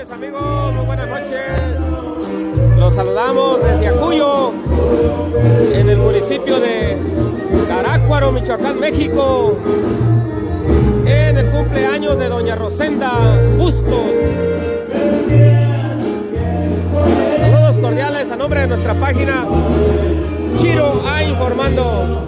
noches, amigos, muy buenas noches. Los saludamos desde Acuyo, en el municipio de Carácuaro, Michoacán, México, en el cumpleaños de doña Rosenda Bustos. Saludos cordiales a nombre de nuestra página Chiro A Informando.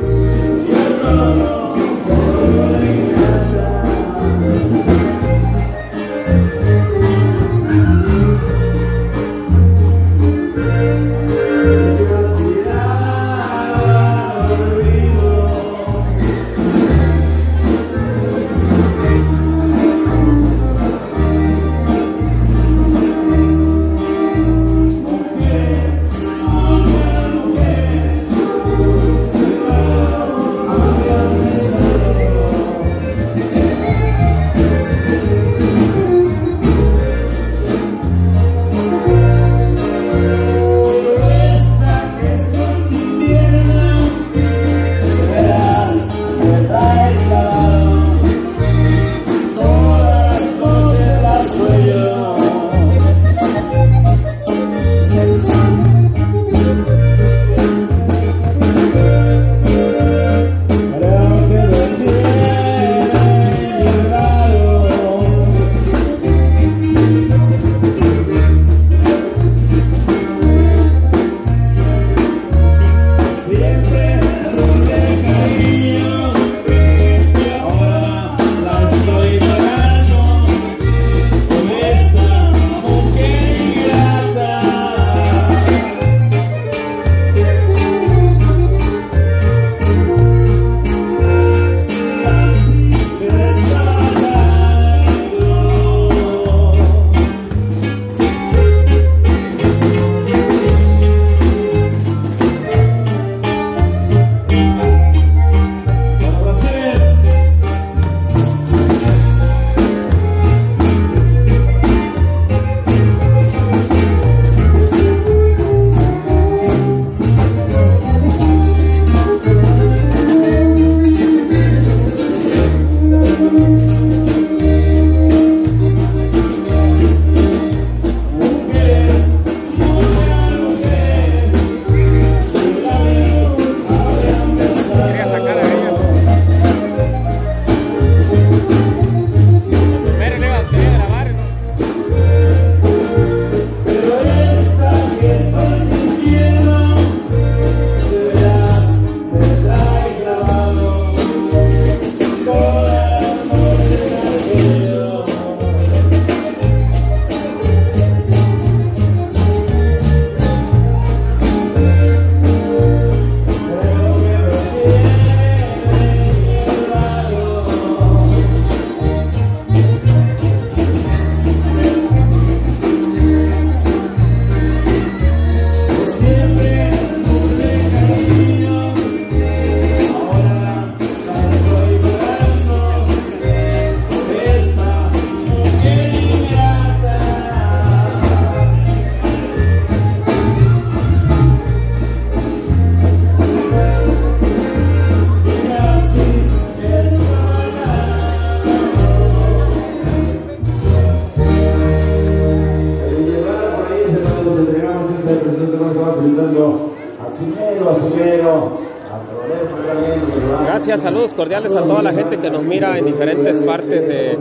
Gracias, saludos cordiales a toda la gente que nos mira en diferentes partes de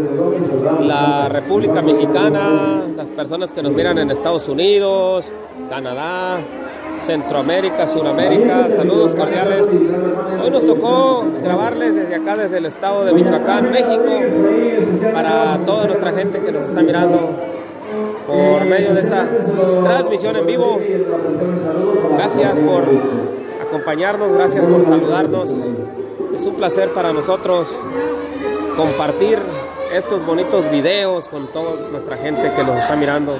la República Mexicana, las personas que nos miran en Estados Unidos, Canadá, Centroamérica, Suramérica, saludos cordiales. Hoy nos tocó grabarles desde acá, desde el estado de Michoacán, México, para toda nuestra gente que nos está mirando por medio de esta transmisión en vivo. Gracias por acompañarnos, gracias por saludarnos. Es un placer para nosotros compartir estos bonitos videos con toda nuestra gente que nos está mirando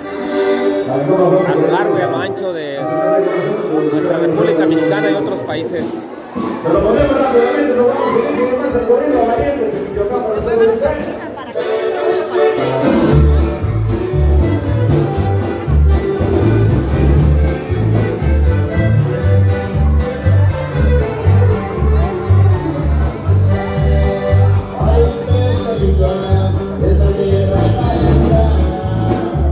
a lo largo y a lo ancho de nuestra República Mexicana y otros países. Se lo ponemos rápidamente, nos vamos a seguir más el corrido valiente de Michoacán para hacer el mensaje. Ay, esta tierra, esta tierra,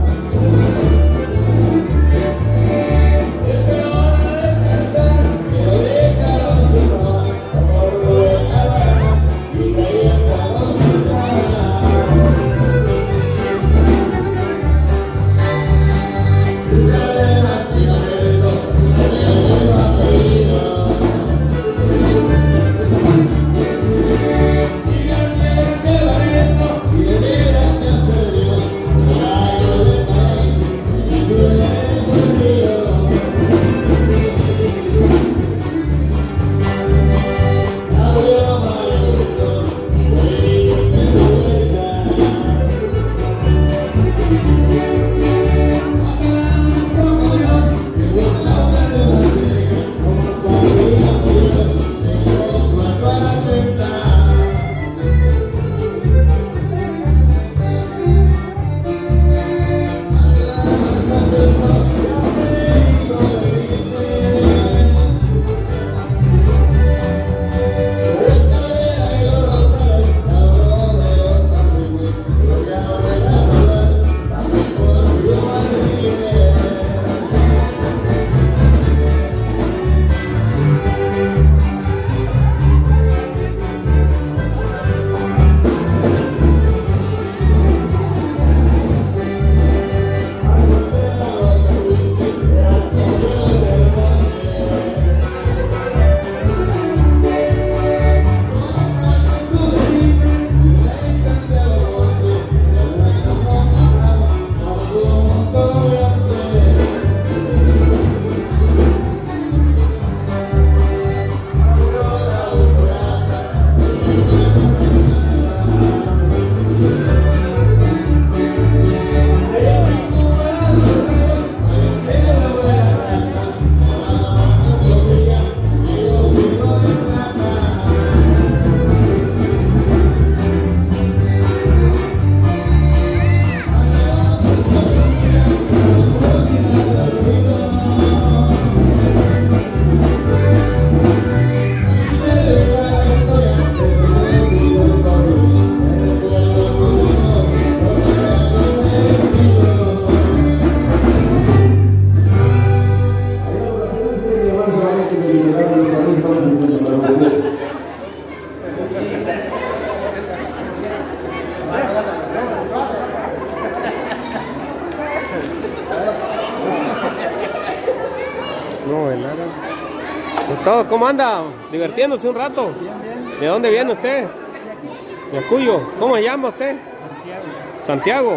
No, de nada. Pues todo, ¿cómo anda? ¿Divirtiéndose un rato? ¿De dónde viene usted? De Acuyo. ¿Cómo se llama usted? Santiago.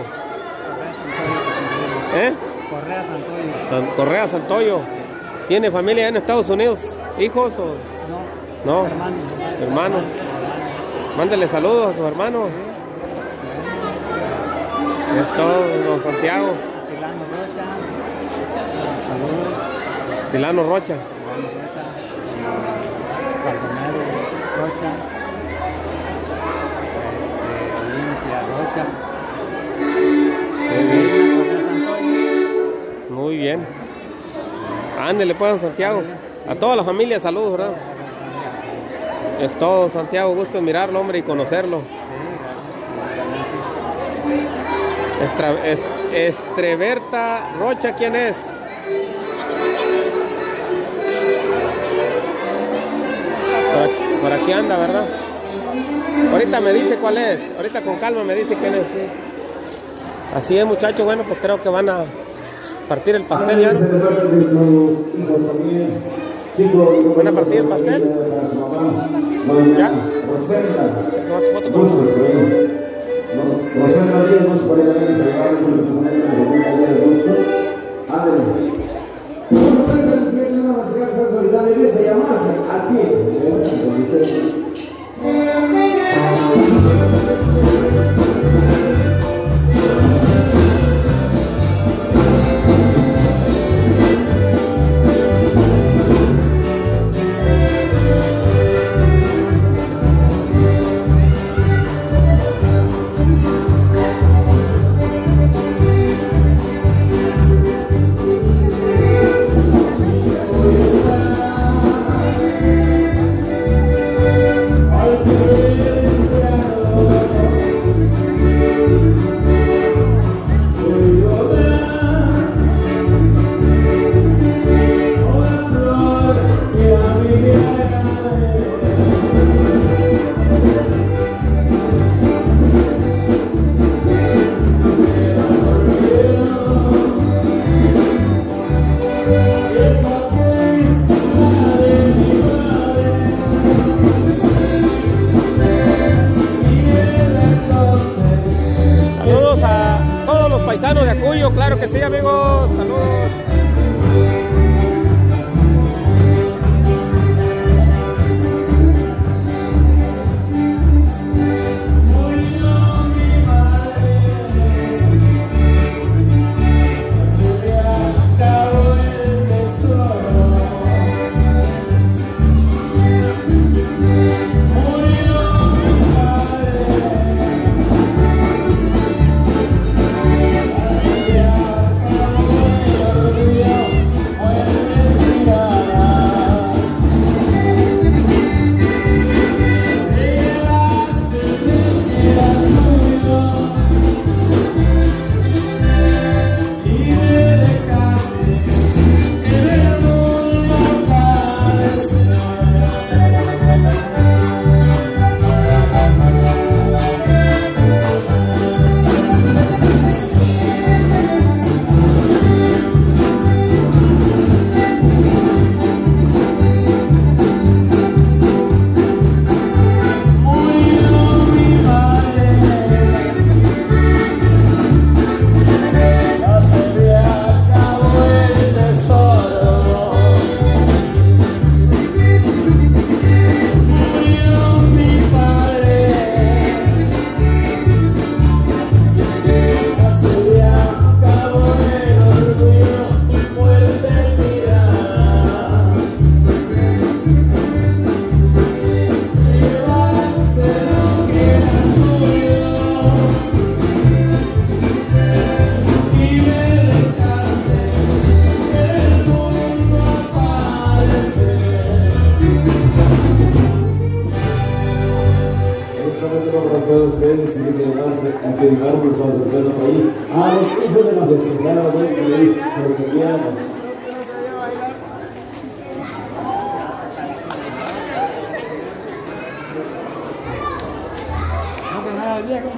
Correa Santoyo. Correa Santoyo. ¿Tiene familia en Estados Unidos? ¿Hijos o...? No. Hermano. Mándele saludos a sus hermanos. Es todo, don Santiago. Tilano Rocha. Rocha. Muy bien. Ándele pues, don Santiago. A toda la familia, saludos, ¿verdad? Es todo, don Santiago. Gusto en mirarlo, hombre, y conocerlo. Estreberta Rocha, ¿quién es? Por aquí anda, ¿verdad? Ahorita me dice cuál es. Ahorita con calma me dice quién es. Así es, muchachos. Bueno, pues creo que van a partir el pastel ya. ¿Van a partir el pastel? ¿Ya? Paisanos de Acuyo, claro que sí, amigos, saludos. que digamos los acercanos ahí, a los hijos de los desenganos de que los enviamos. está el viejo.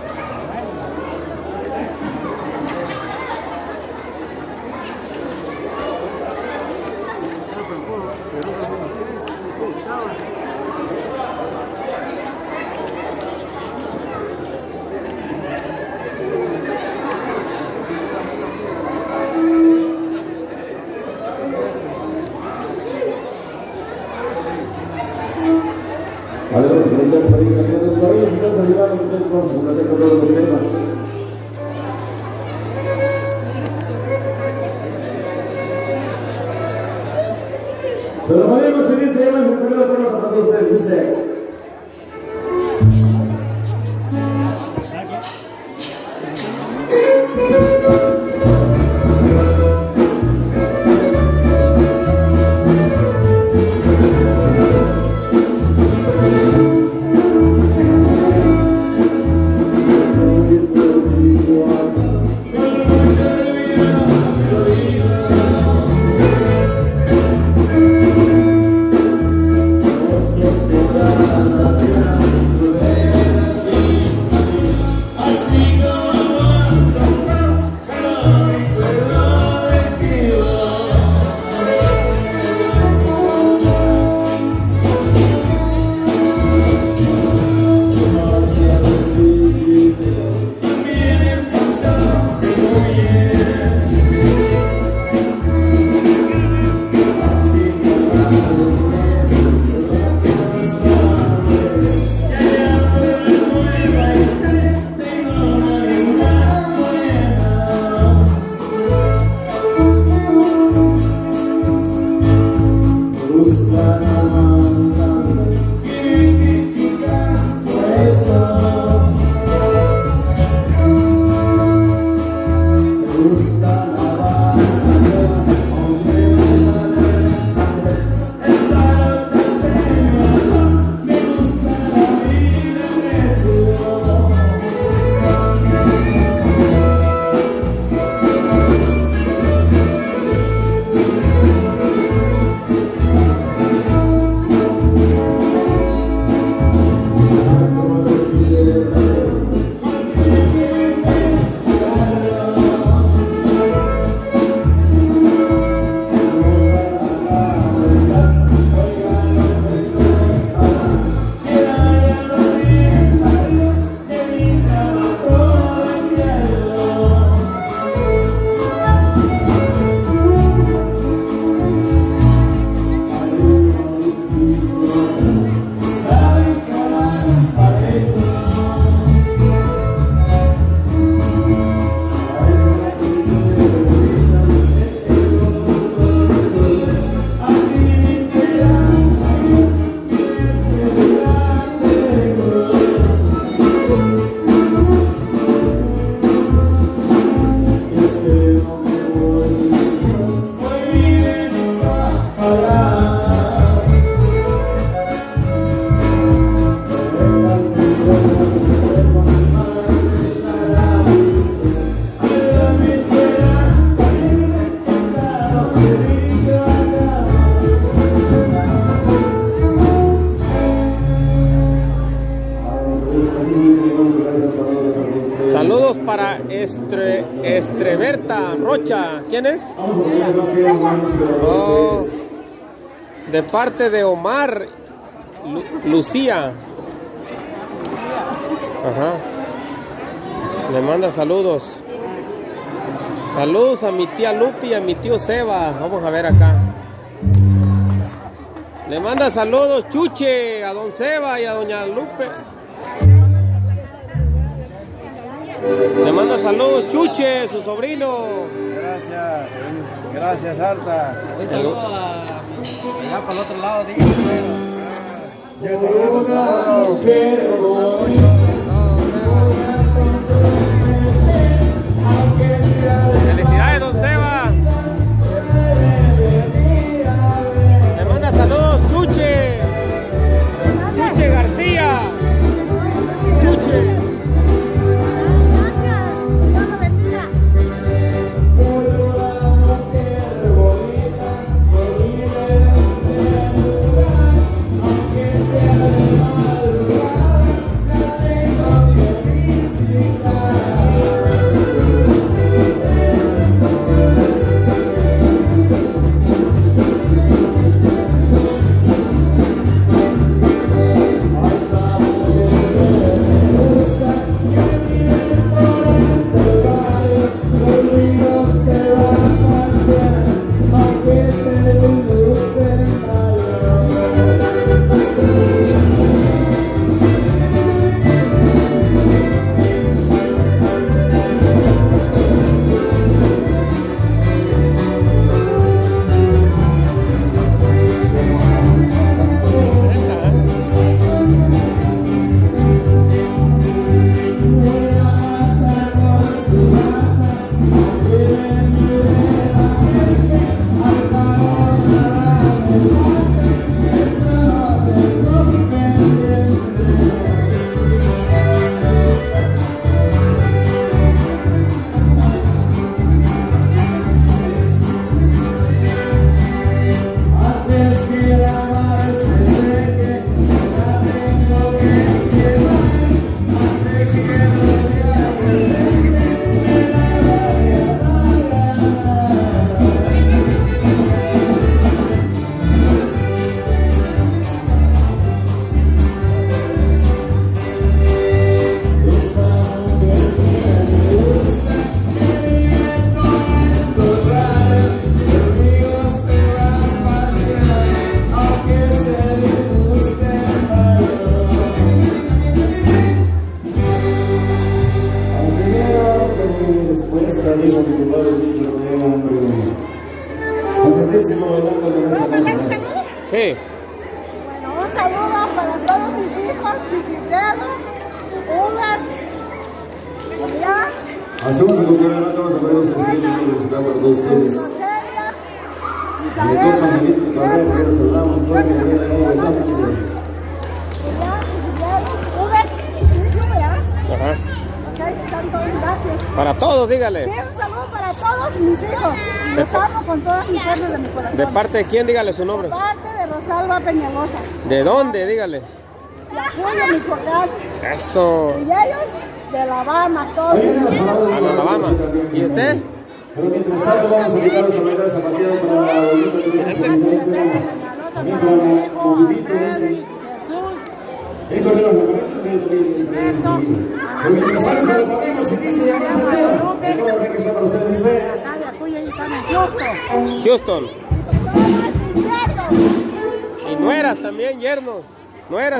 Además, se brinda por ahí también los caballos, están saludando con una serie de los temas. Se lo ponemos y dice, ya me se ocurrió con los zapatos, dice. Saludos para Estreberta Rocha. ¿Quién es? Oh, de parte de Omar Lucía. Ajá. Le manda saludos. Saludos a mi tía Lupi y a mi tío Seba. Vamos a ver acá. Le manda saludos Chuche a don Seba y a doña Lupe. Le manda saludos Chuche, su sobrino. Gracias. Gracias, Arta. Un saludo allá para el otro lado, Felicidades, don Seba. Le manda saludos Chuche. Chuche García. Chuche. amigos, mi compadre Chicho, que tengan hambre. Contentísimo bailando con esta noche. Sí. Bueno, un saludo para todos mis hijos, Sigifredo, Uber, ya, Hacemos el campeonato, vamos a poner ese siguiente musical para todos ustedes. Roselia, Me toca Angelito Cabrera, que nos hablamos, todo el día de hoy, bailando. Uber, ¿verdad? Ajá. Ok, tanto, gracias. Para todos, dígale. Sí, un saludo para todos mis hijos. Los amo con todas mis fuerzas de mi corazón. ¿De parte de quién? Dígale su nombre. De parte de Rosalba Peñalosa. ¿De dónde? Dígale. De Julio, Michoacán. Eso. Y ellos de Alabama, todos. Ahí vienen las palabras de A Alabama. ¿Y usted? Pero mientras tanto vamos a invitarlos a bailar zapateado para la bonita que tenemos en el frente. También para Movidito, dice. Y con los zapateados también el frente. Pero mientras tanto se lo ponemos y dice ya más entero. El coro que son para ustedes dice. Houston. Y nueras también, yernos. Nueras.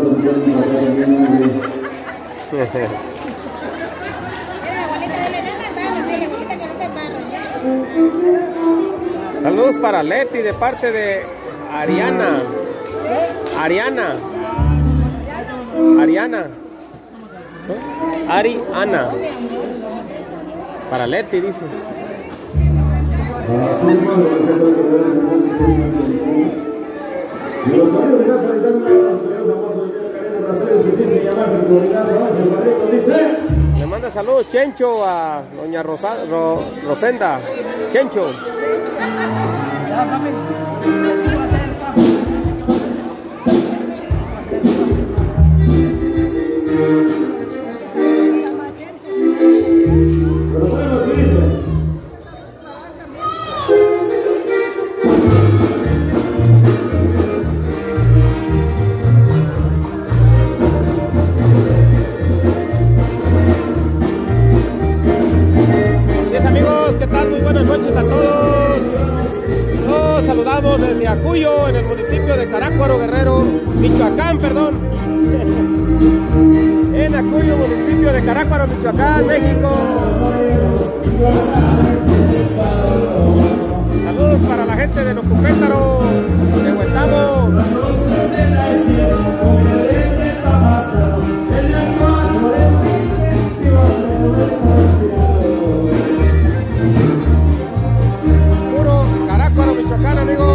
los invitados para acá también. Saludos para Leti de parte de Ariana. Ariana. Para Leti dice. Y los caballos de casa ahorita un famoso de dice llamarse Corinazo Ángel Barreto, dice. Le manda saludos Chencho a doña Rosenda. Chencho. Desde Acuyo, en el municipio de Carácuaro, Guerrero, Michoacán, perdón. En Acuyo, municipio de Carácuaro, Michoacán, México. Saludos para la gente de Nocupétaro, de Huetamo. Puro Carácuaro, Michoacán, amigos.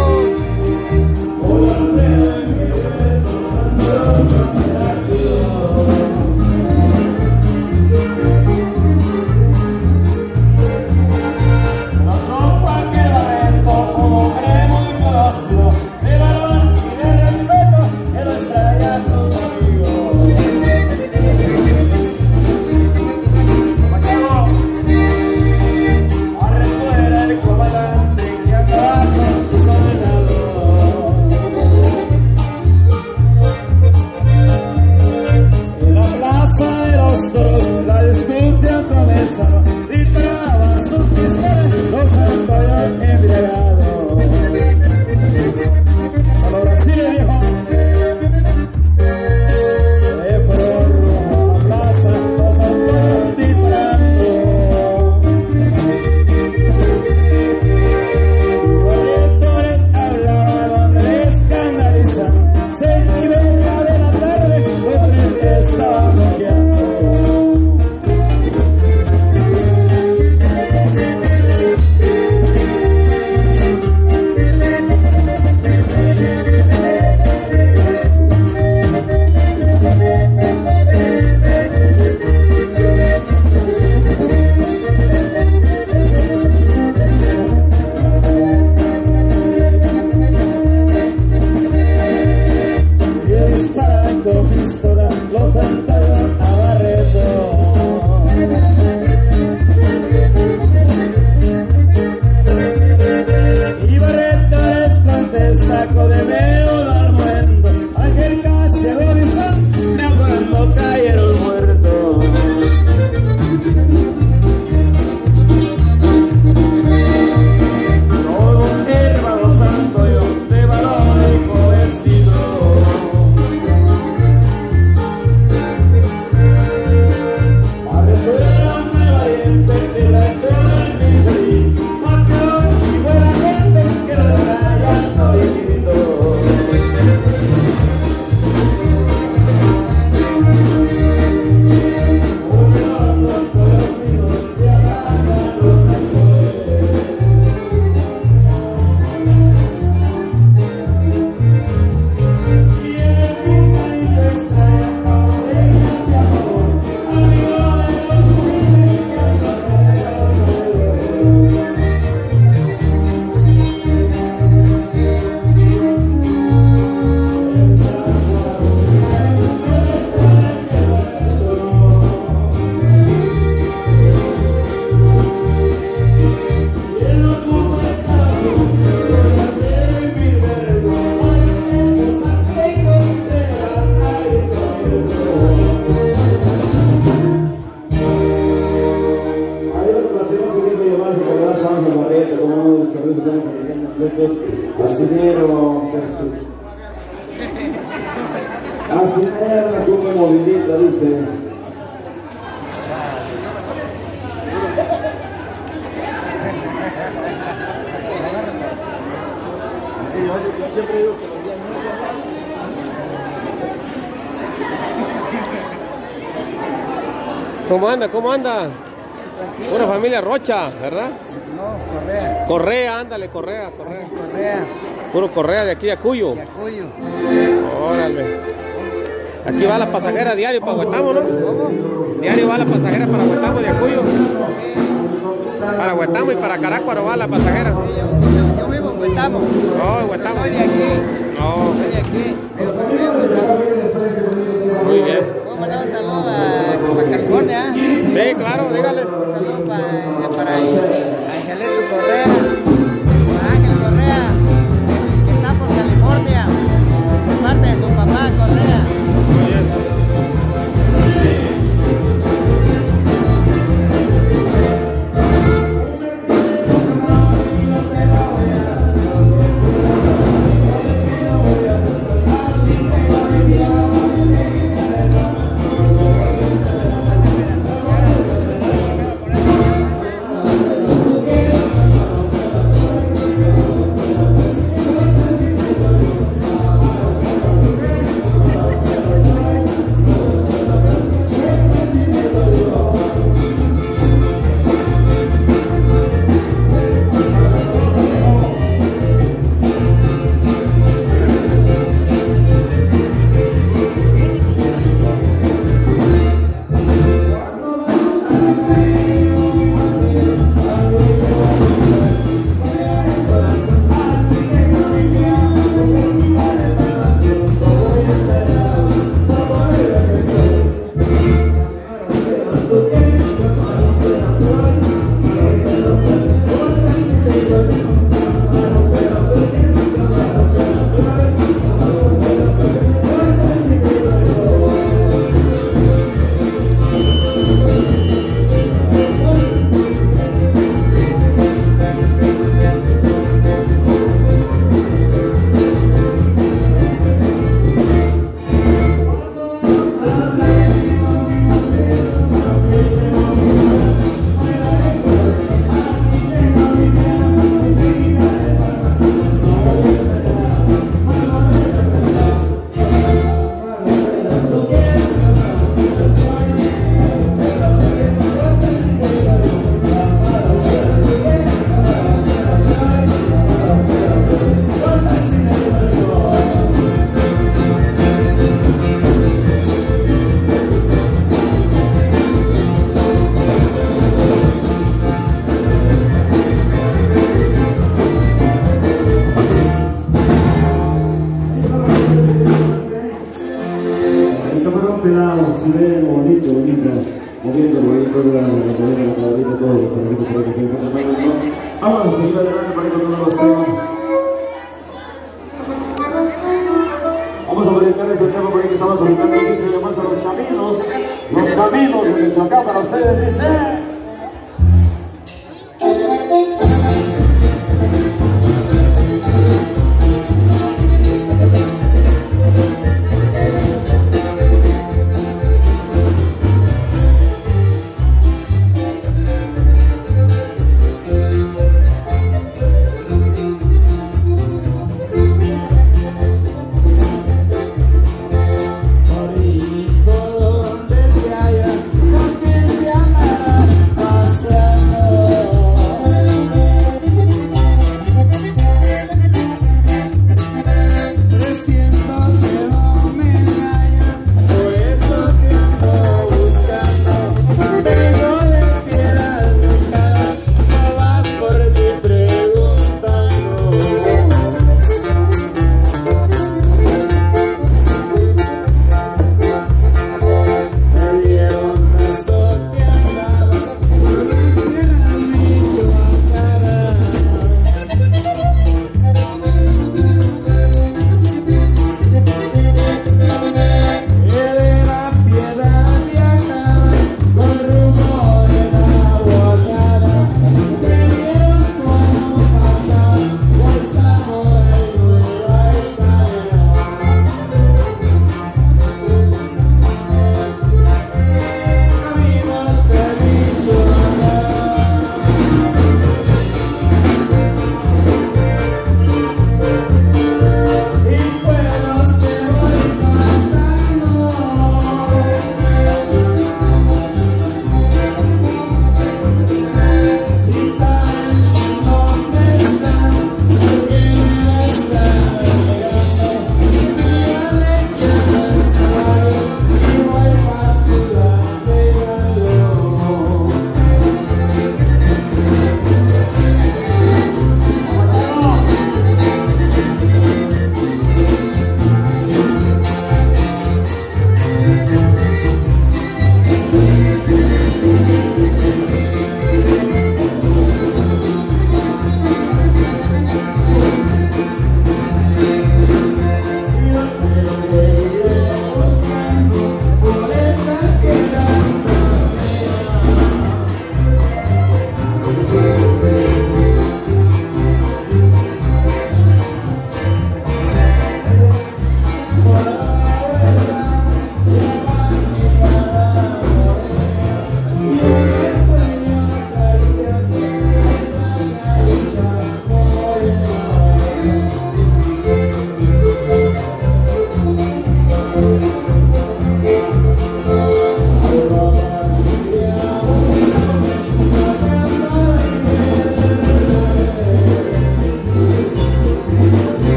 Así es, la cumbia movidita, dice. Siempre digo que los días no. ¿Cómo anda? ¿Cómo anda? Una familia Rocha, ¿verdad? No, Correa. Correa, ándale, Correa. Correa. Puro Correa de aquí de Acuyo. De Acuyo. Órale. Aquí va la pasajera diario para Huetamo, ¿no? ¿Cómo? Diario va la pasajera para Huetamo de Acuyo. Para Huetamo y para Carácuaro va la pasajera. Yo vivo en Huetamo. Oh, en Huetamo. Soy de aquí. Oh, Soy de aquí. Vivo en Huetamo. muy bien. Puedo mandar un saludo a California. Sí, claro, dígale. Un saludo para Angelito Correa. Para Ángel Correa. Que está por California. Por parte de su papá Correa. Muy bien. Si ven bonito, moviendo bonito la cabrita, todo lo que se encuentra. Vamos a seguir adelante para ir con todos los temas. Vamos a brincar ese tema porque estamos ahorita que se demuestra los caminos de Michoacán para ustedes, dice. Donde te haya, con quien te amarás.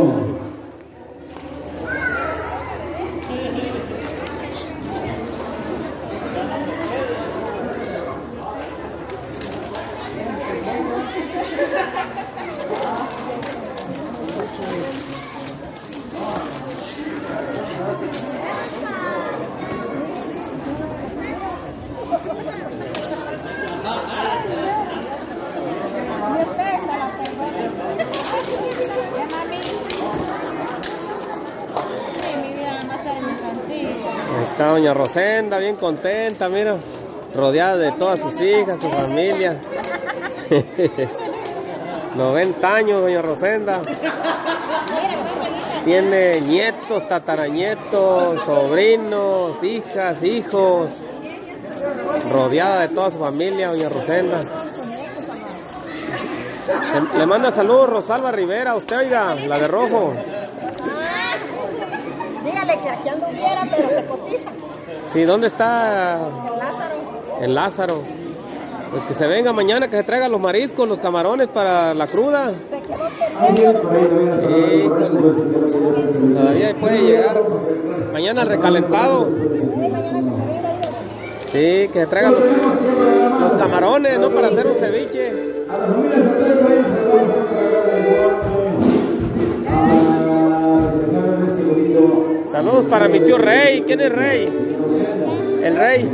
Está doña Rosenda bien contenta, mira, rodeada de todas sus hijas, su familia. 90 años doña Rosenda. Tiene nietos, tataranietos, sobrinos, hijas, hijos. Rodeada de toda su familia doña Rosenda. Le manda saludos Rosalba Rivera, usted oiga, la de rojo. Dígale que aquí anduviera, pero se cotiza. Sí, ¿dónde está? En Lázaro. En Lázaro. Pues que se venga mañana, que se traigan los mariscos, los camarones para la cruda. Se quedó perdido. Híjole. Todavía puede llegar. Mañana recalentado. Mañana que se venga. Sí, que se traigan los camarones, ¿no? Para hacer un ceviche. A la familia Santander, vayan a Saludos para mi tío Rey. ¿Quién es Rey? El Rey.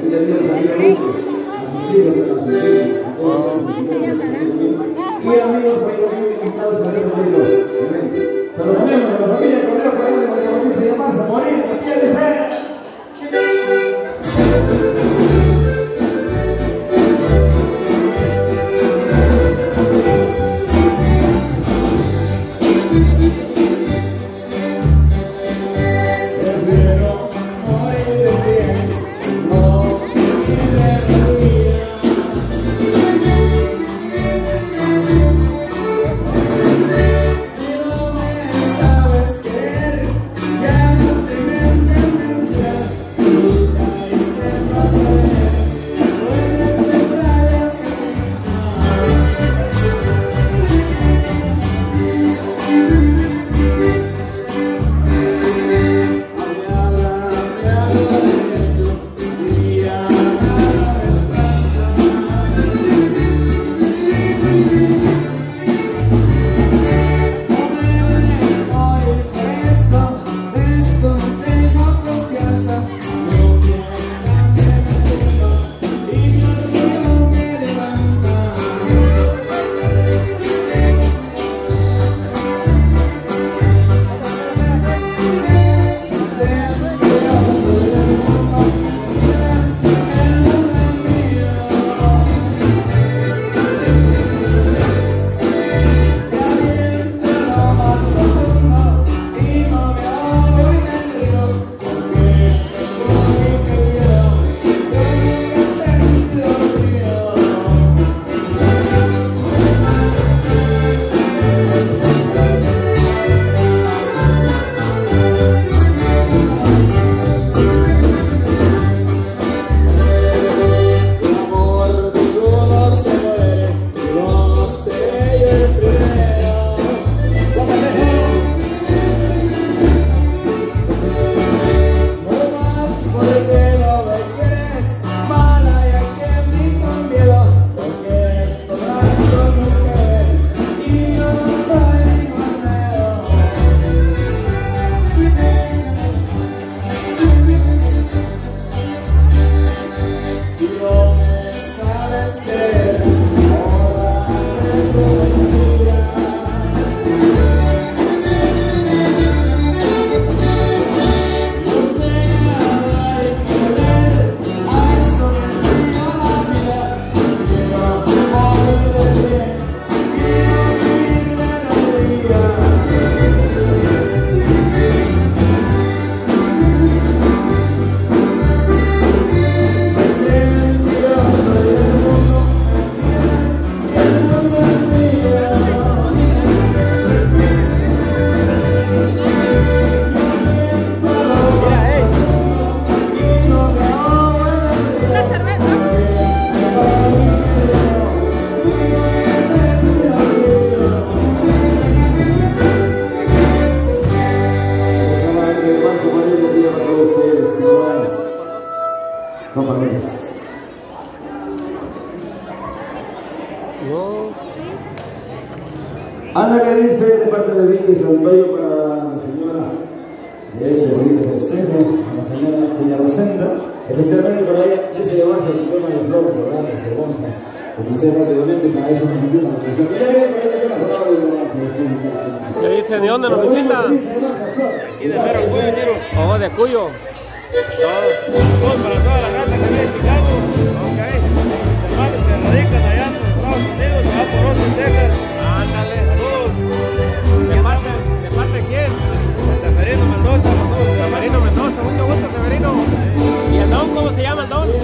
Y amigos, invitados a este video. Saludamos a la familia Correa para ir a la familia se llama a morir, capilla de ser. valores. No. Ana, que dice de parte de Vicky Santoyo para la señora de este bonito festejo, a la señora Doña Rosenda, especialmente para ella, dice llevarse el tema de flor, ¿verdad? Que se goza. Comencé rápidamente para eso nos ayuda la atención. Le dice, ¿de dónde nos visita? Aquí de Mero Cuyo, Niro. Oh, de Cuyo. Saludos para toda la raza que vive en Chicago. Ok. Mis hermanos que radican allá en los Estados Unidos, allá por Austin, Texas. Ándale. Saludos. ¿De parte de quién? Severino Mendoza, saludos. Severino Mendoza, mucho gusto, Severino. ¿Y el don cómo se llama el don?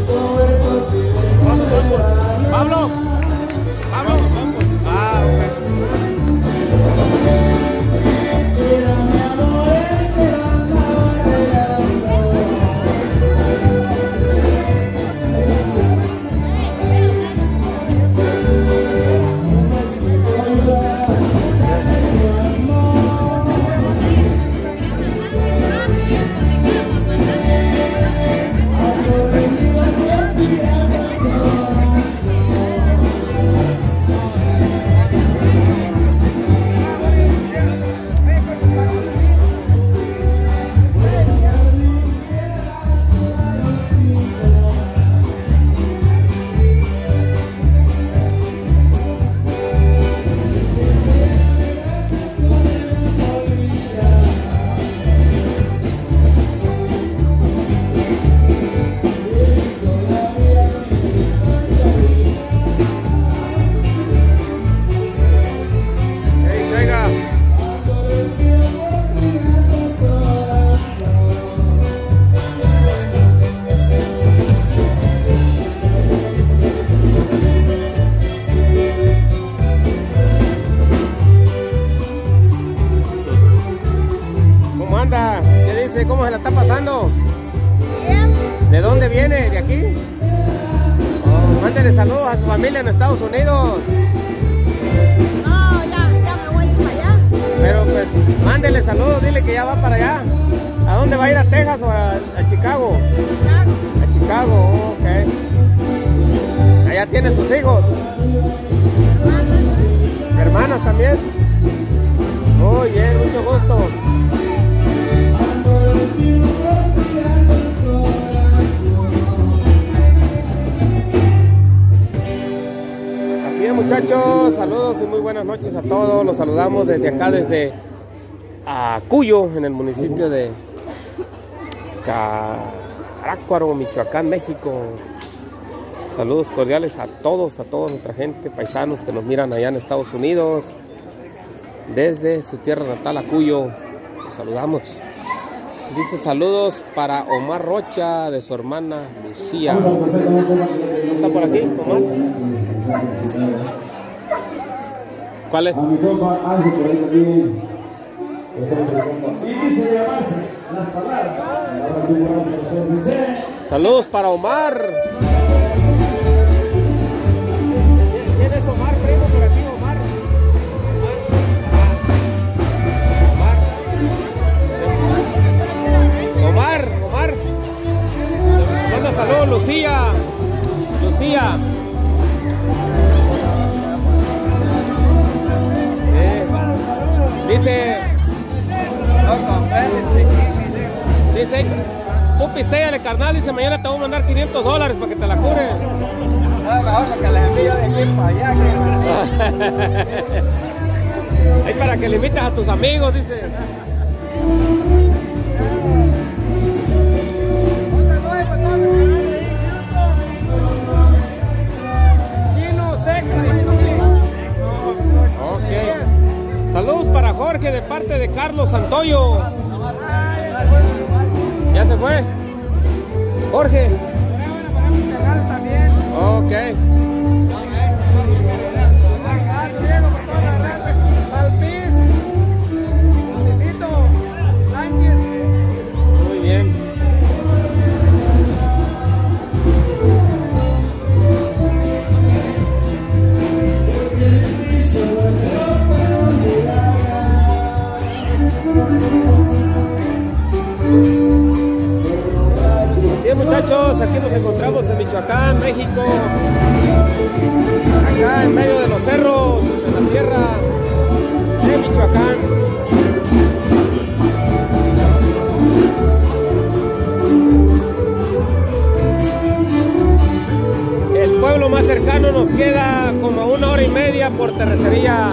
Pablo. Pablo. Ah, ok. ¿Cómo se la está pasando? Bien. ¿De dónde viene? ¿De aquí? Oh, mándele saludos a su familia en Estados Unidos. No, ya me voy a ir para allá. Pero pues, mándele saludos, dile que ya va para allá. ¿A dónde va a ir? ¿A Texas o a Chicago? Chicago. A Chicago, ok. Allá tiene sus hijos. Hermanas también. Muy bien, mucho gusto. Así es, muchachos, saludos y muy buenas noches a todos. Los saludamos desde acá, desde Cuyo, en el municipio de Carácuaro, Michoacán, México. Saludos cordiales a toda nuestra gente, paisanos que nos miran allá en Estados Unidos, desde su tierra natal, Cuyo. Los saludamos. Dice saludos para Omar Rocha, de su hermana Lucía. ¿No está por aquí, Omar? ¿Cuál es? A mi compa Ángel por ahí también. Y dice llamarse las palabras. Saludos para Omar. ¿Quién es Omar, primo, por aquí, Omar? Omar. Manda saludos, Lucía. Dice, tú pistéale, carnal, dice, mañana te voy a mandar $500 para que te la cure. Vamos a que la envío de aquí para allá. Ahí para que le invites a tus amigos, dice. Ok. Saludos para Jorge de parte de Carlos Santoyo. ¿Ya se fue? Jorge. Ok. Muy bien. muchachos, aquí nos encontramos en Michoacán, México. Acá en medio de los cerros, en la sierra de Michoacán. El pueblo más cercano nos queda como 1 hora y media por terracería.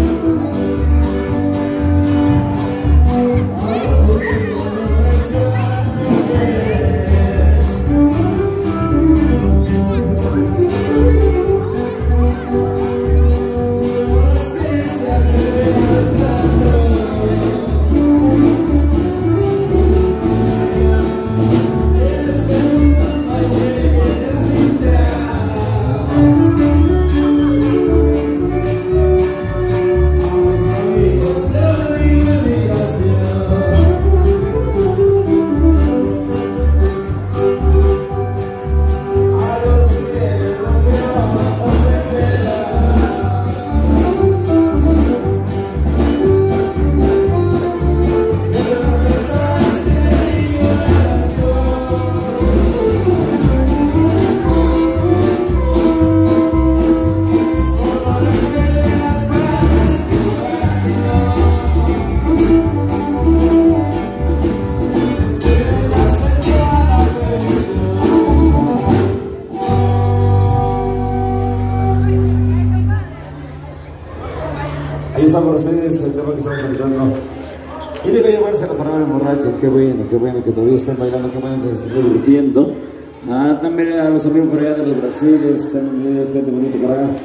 Ahí está por ustedes el tema que estamos cantando. Y debe llevarse la palabra borracha. Qué bueno que todavía estén bailando, qué bueno que se estén divirtiendo. También a los amigos por allá de los Brasiles, gente bonita por acá.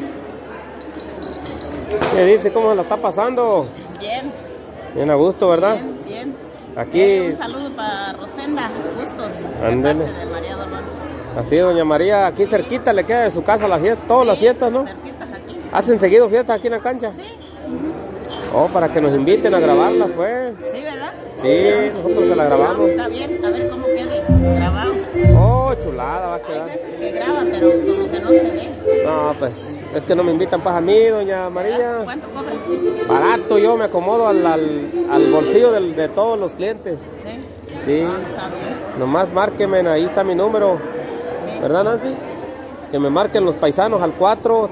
¿Qué dice? ¿Cómo la está pasando? Bien. Bien a gusto, ¿verdad? Bien. Aquí. Un saludo para Rosenda Bustos. Ándele. De María Dolores. Así, doña María, aquí cerquita le queda de su casa la fiesta, todas las fiestas, ¿no? Cerquitas aquí. ¿Hacen seguido fiestas aquí en la cancha? Sí. Oh, para que nos inviten a grabarlas, pues. Sí, ¿verdad? Sí, nosotros se la grabamos. Está bien, a ver cómo quede grabado. Oh, chulada va a Hay quedar. veces que graban, pero como que no se ve. No, pues, es que no me invitan para a mí, doña María. ¿Cuánto cobran? Barato, yo me acomodo al bolsillo de todos los clientes. Sí. Sí, Está bien. nomás márquenme, ahí está mi número. Sí. ¿Verdad, Nancy? Que me marquen los paisanos al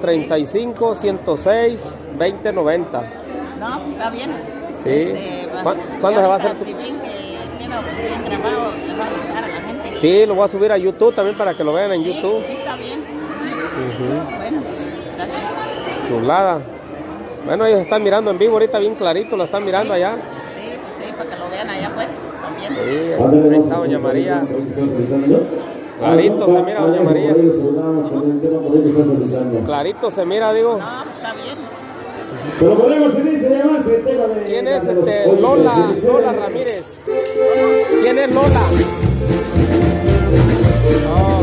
435-106-2090. No, pues está bien. Sí. ¿Cuándo se va a hacer su...? Si ven que queda bien grabado, le va a gustar a la gente. Sí, lo voy a subir a YouTube también para que lo vean en Sí, YouTube. sí, está bien. Ujú. Bueno, gracias. Chulada. Bueno, ellos están mirando en vivo ahorita bien clarito, lo están mirando allá. Sí, pues sí, para que lo vean allá, pues, también. Sí, ahí está doña María. Clarito se mira, doña María. Clarito se mira, digo. No, pues está bien. Pero podemos llamarse el tema de... ¿Quién es Lola Ramírez? ¿Quién es Lola? Oh,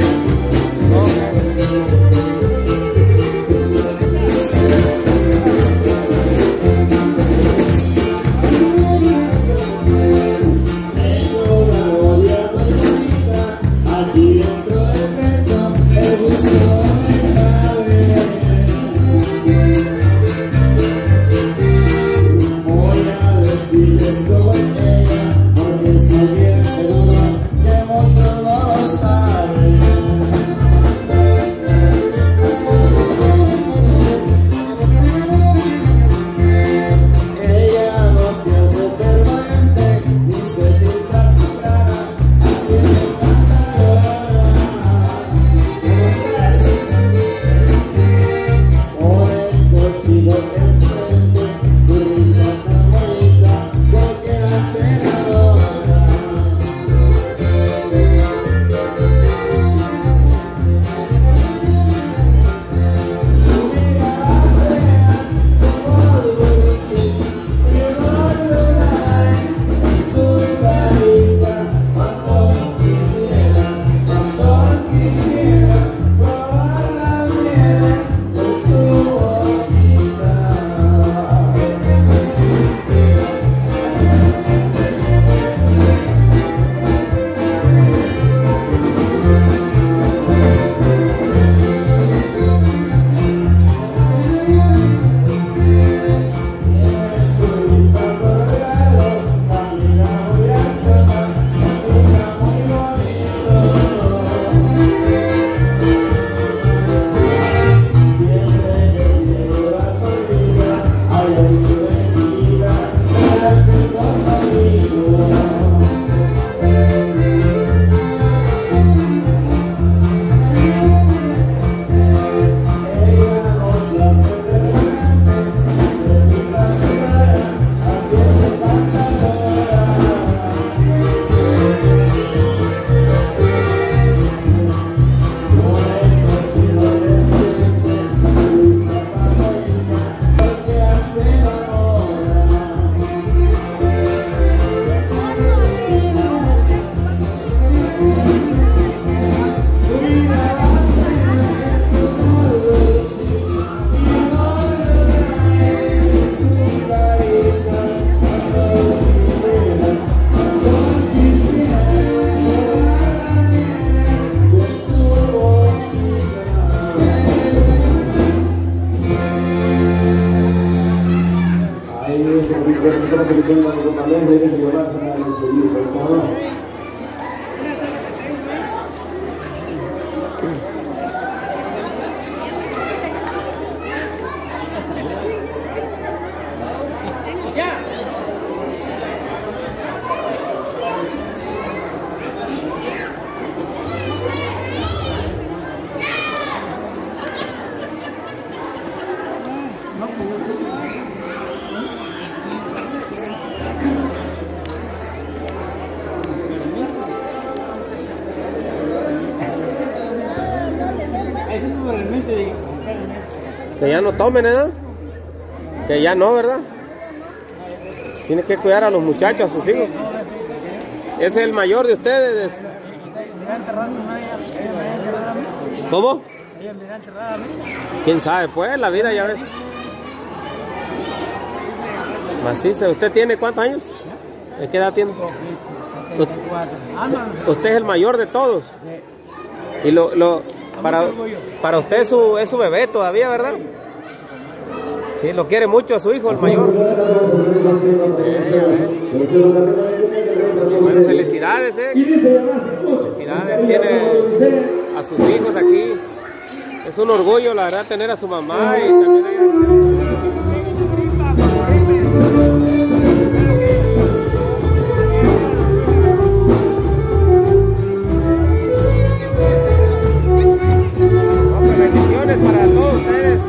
Cualquiera se encuentran con Madrid, deben llevarse a los seguidores, ¿no? Que ya no tomen, ¿eh? Que ya no, ¿verdad? Tiene que cuidar a los muchachos, a sus hijos. Ese es el mayor de ustedes. ¿Cómo? ¿Quién sabe? Pues la vida ya ves. Maciza. ¿Usted tiene cuántos años? ¿Qué edad tiene? Usted es el mayor de todos. Y para usted es su bebé todavía, ¿verdad? Sí, lo quiere mucho a su hijo, el mayor. Bueno, felicidades, Felicidades, tiene a sus hijos aquí. Es un orgullo, la verdad, tener a su mamá y también bendiciones para todos ustedes.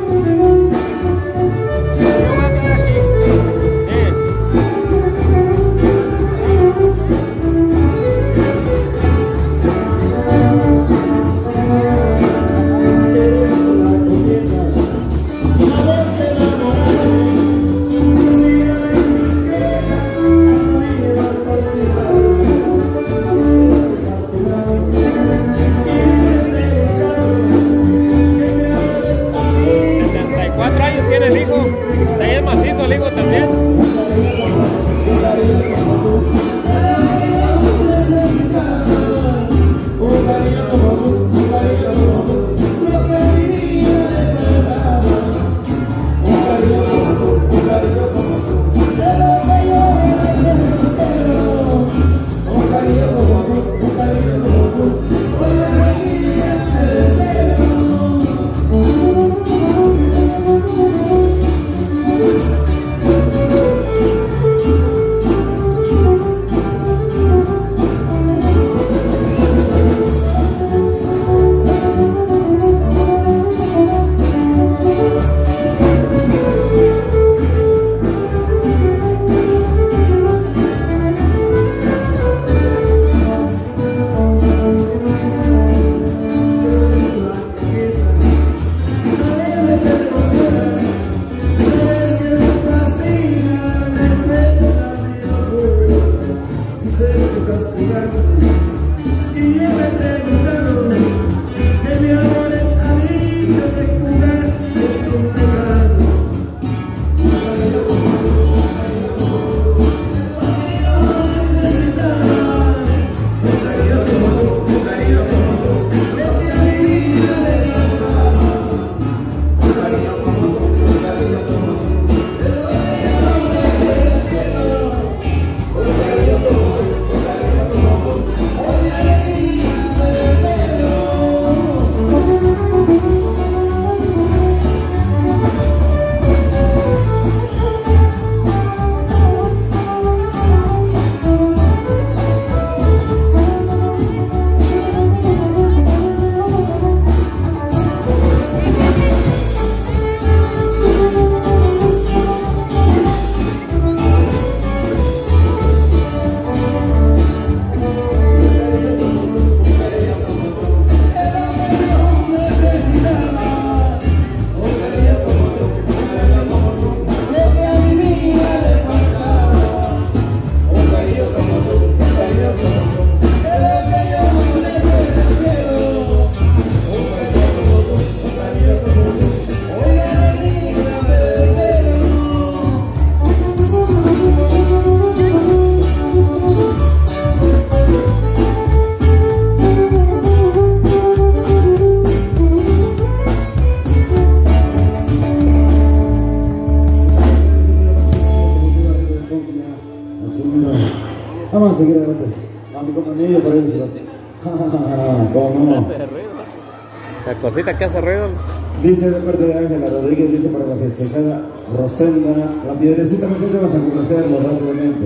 Vamos a seguir adelante. A mi compañero por ahí. ¿Cómo no? La cosita que hace ruido. Dice de parte de Ángela Rodríguez, dice para la festejada Rosenda, la piedrecita me gente vas a complacerlo rápidamente.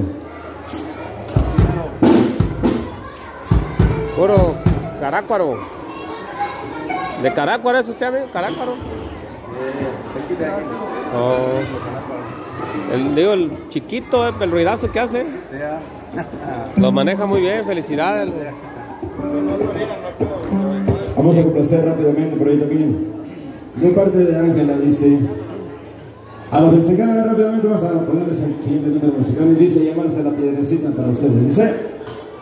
Puro carácuaro. ¿De carácuaro es usted, amigo? ¿Carácuaro? Oh. El chiquito, el ruidazo que hace. Lo maneja muy bien, felicidades. Vamos a complacer rápidamente por ahí también. De parte de Ángela dice, a la festejada rápidamente vamos a ponerles el siguiente número musical y dice llamarse la piedrecita para ustedes. Dice.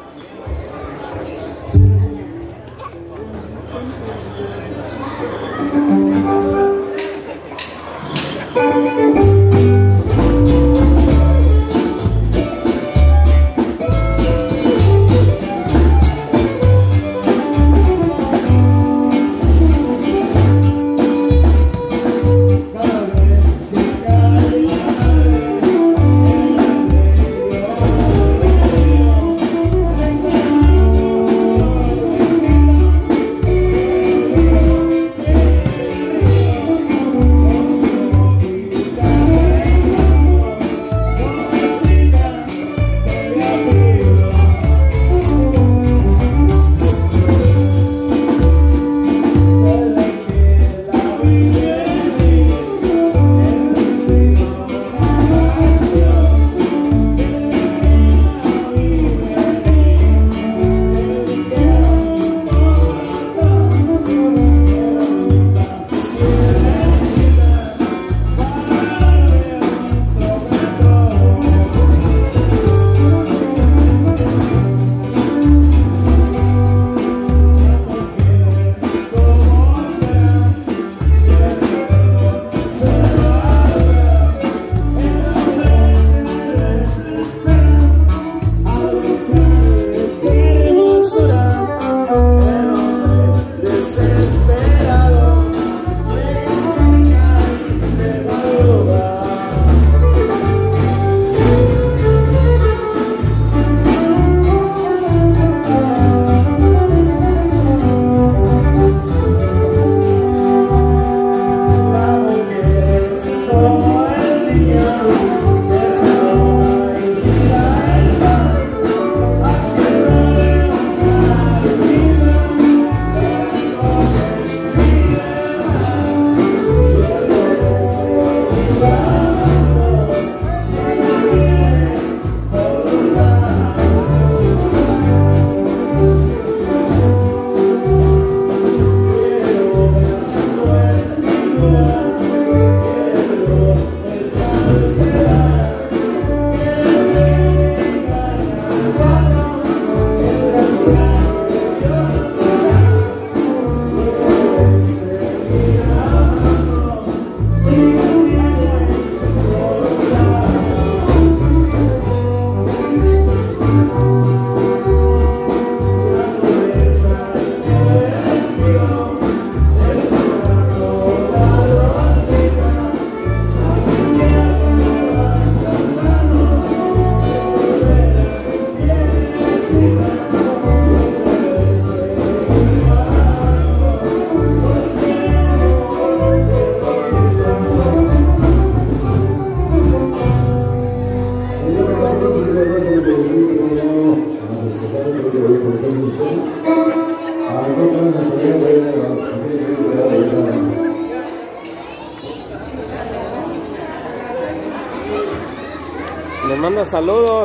Le manda saludos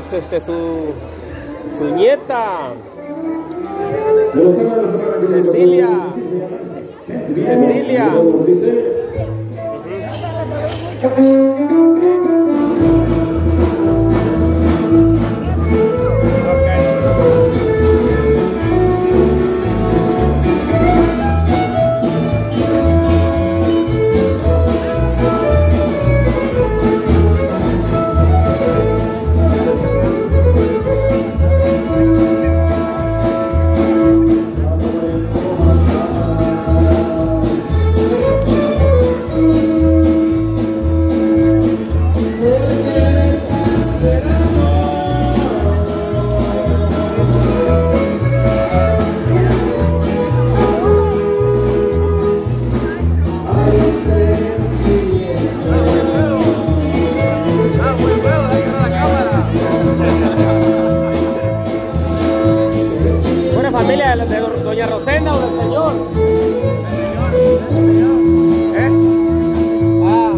su nieta Cecilia. familia de doña Rosenda o del señor? ¿Eh? Ah.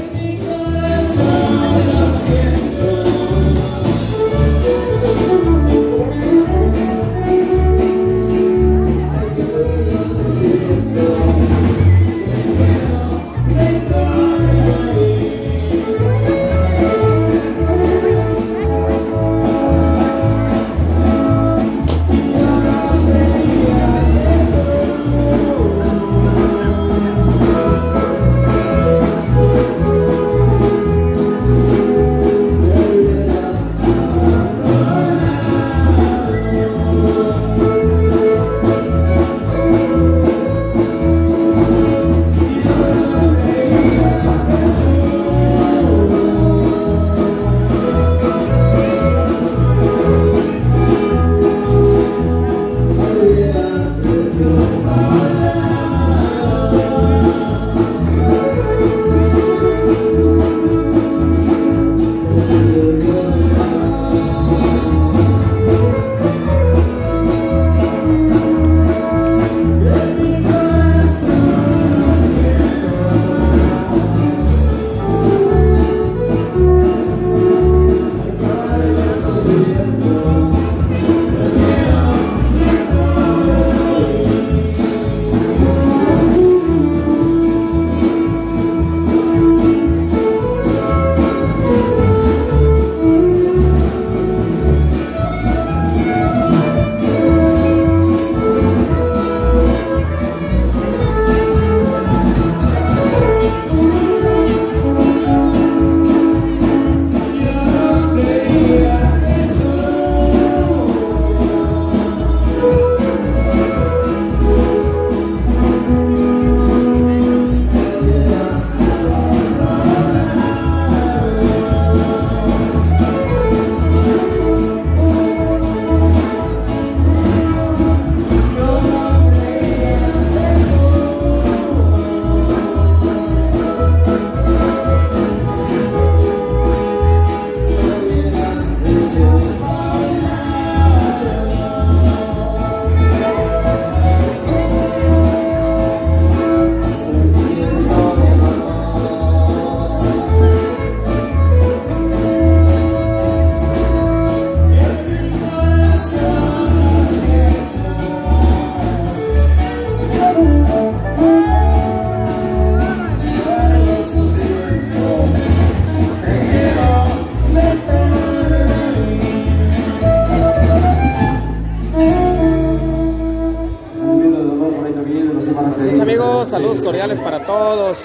Saludos cordiales para todos.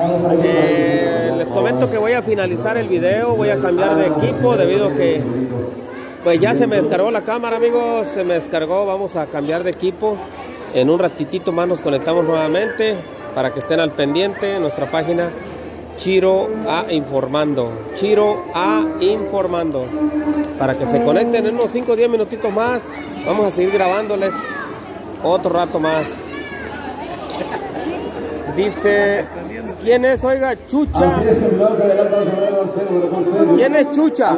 Les comento que voy a finalizar el video, voy a cambiar de equipo debido a que pues ya se me descargó la cámara, amigos, se me descargó. Vamos a cambiar de equipo. En un ratitito más nos conectamos nuevamente para que estén al pendiente en nuestra página Chiro A Informando. Chiro A Informando. Para que se conecten en unos 5 o 10 minutitos más. Vamos a seguir grabándoles otro rato más. Dice, ¿quién es? Oiga, Chucha. ¿Quién es Chucha?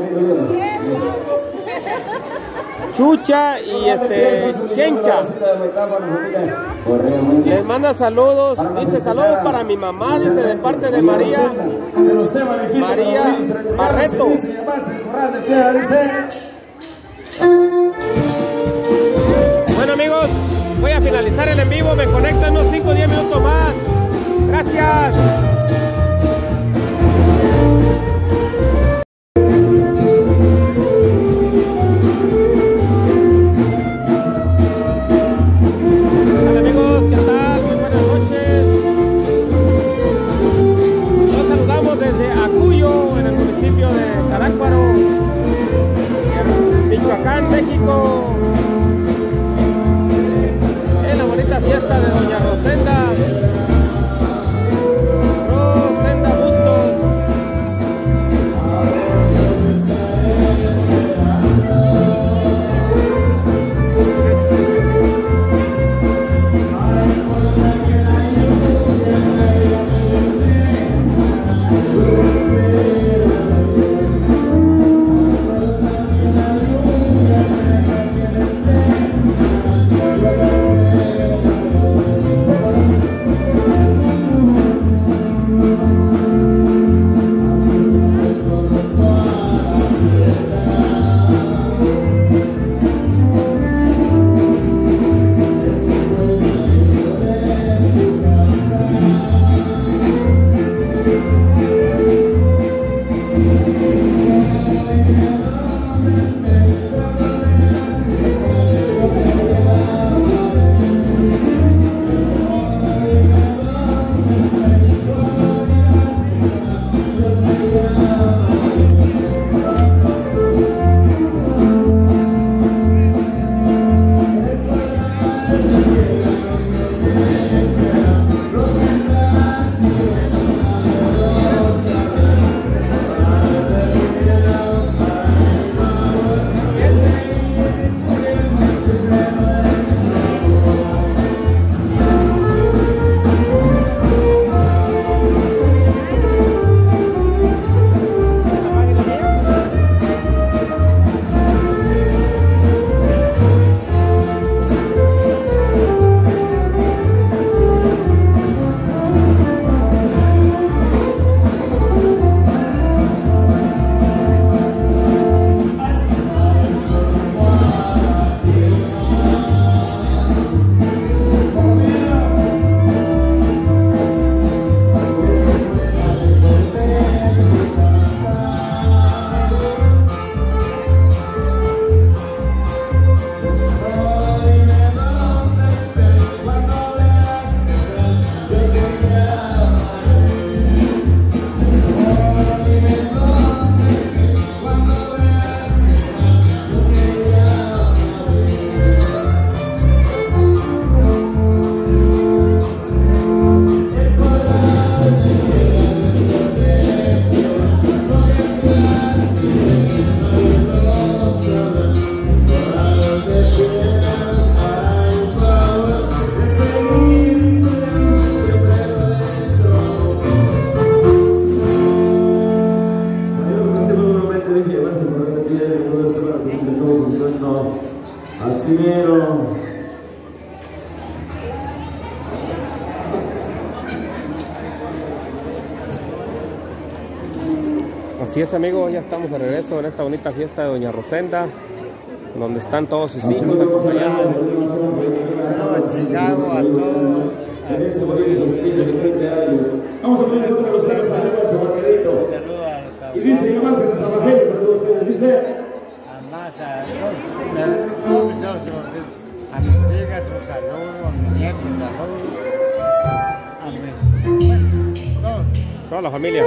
Chucha y Chencha. Les manda saludos. Dice, saludos para mi mamá, dice, de parte de María Barreto. Bueno, amigos, voy a finalizar el en vivo. Me conecto en unos 5 o 10 minutos más. Gracias. Hola amigos, ¿qué tal? Muy buenas noches. Los saludamos desde Acuyo, en el municipio de Carácuaro, en Michoacán, México. En la bonita fiesta de doña Rosenda Bustos. suelto. Así mero. Así es, amigos, ya estamos de regreso en esta bonita fiesta de Doña Rosenda, donde están todos sus hijos acompañando. A Chicago, a todos. En este bonito festivo de 20 años. Vamos a poner otro de los temas arriba de San Margarito. Y dice, yo más de los evangelios para todos ustedes, dice. A mis hijas, un saludo, a mis nietos, un saludo. A mis... Toda la familia.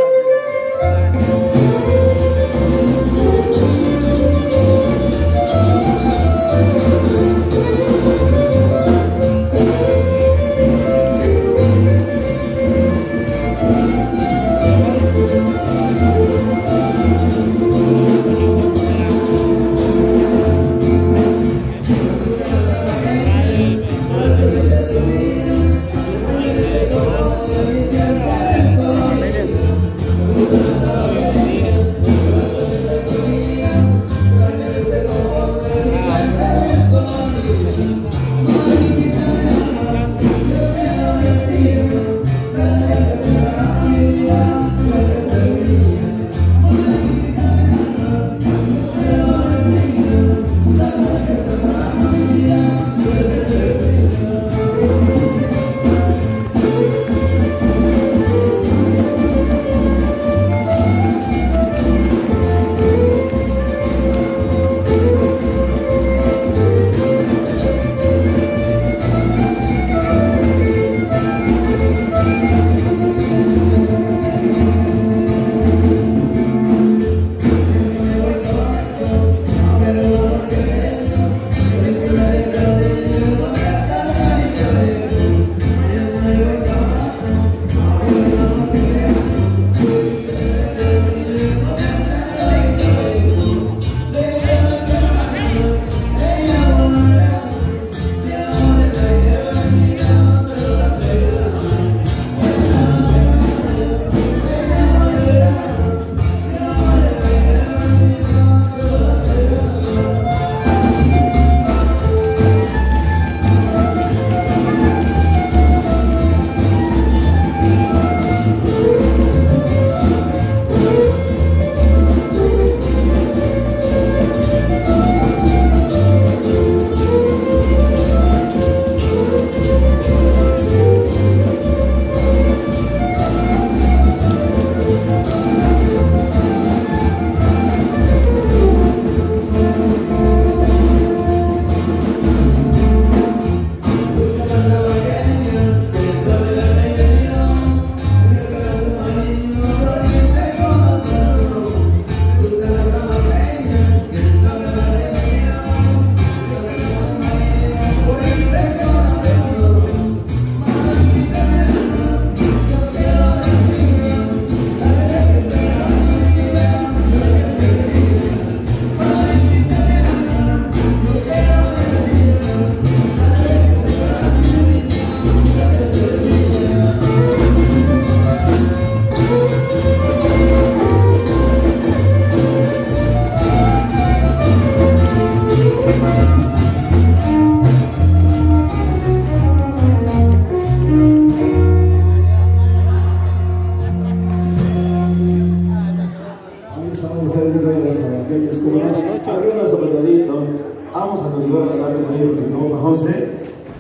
Vamos a continuar adelante con ellos, con José.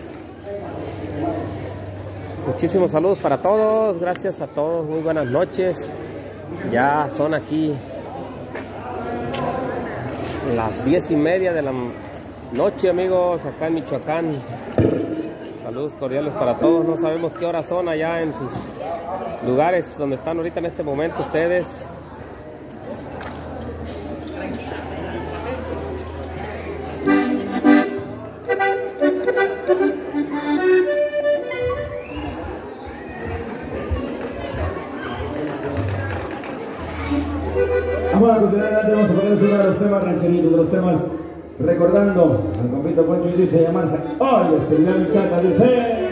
Muchísimos saludos para todos, gracias a todos, muy buenas noches. Ya son aquí las 10:30 de la noche, amigos, acá en Michoacán. Saludos cordiales para todos. No sabemos qué horas son allá en sus lugares donde están ahorita en este momento ustedes. Vamos a continuar adelante, vamos a ponerse uno de los temas rancheritos, de los temas recordando al compito Poncho y dice llamarse hoy es terminar mi chata, dice.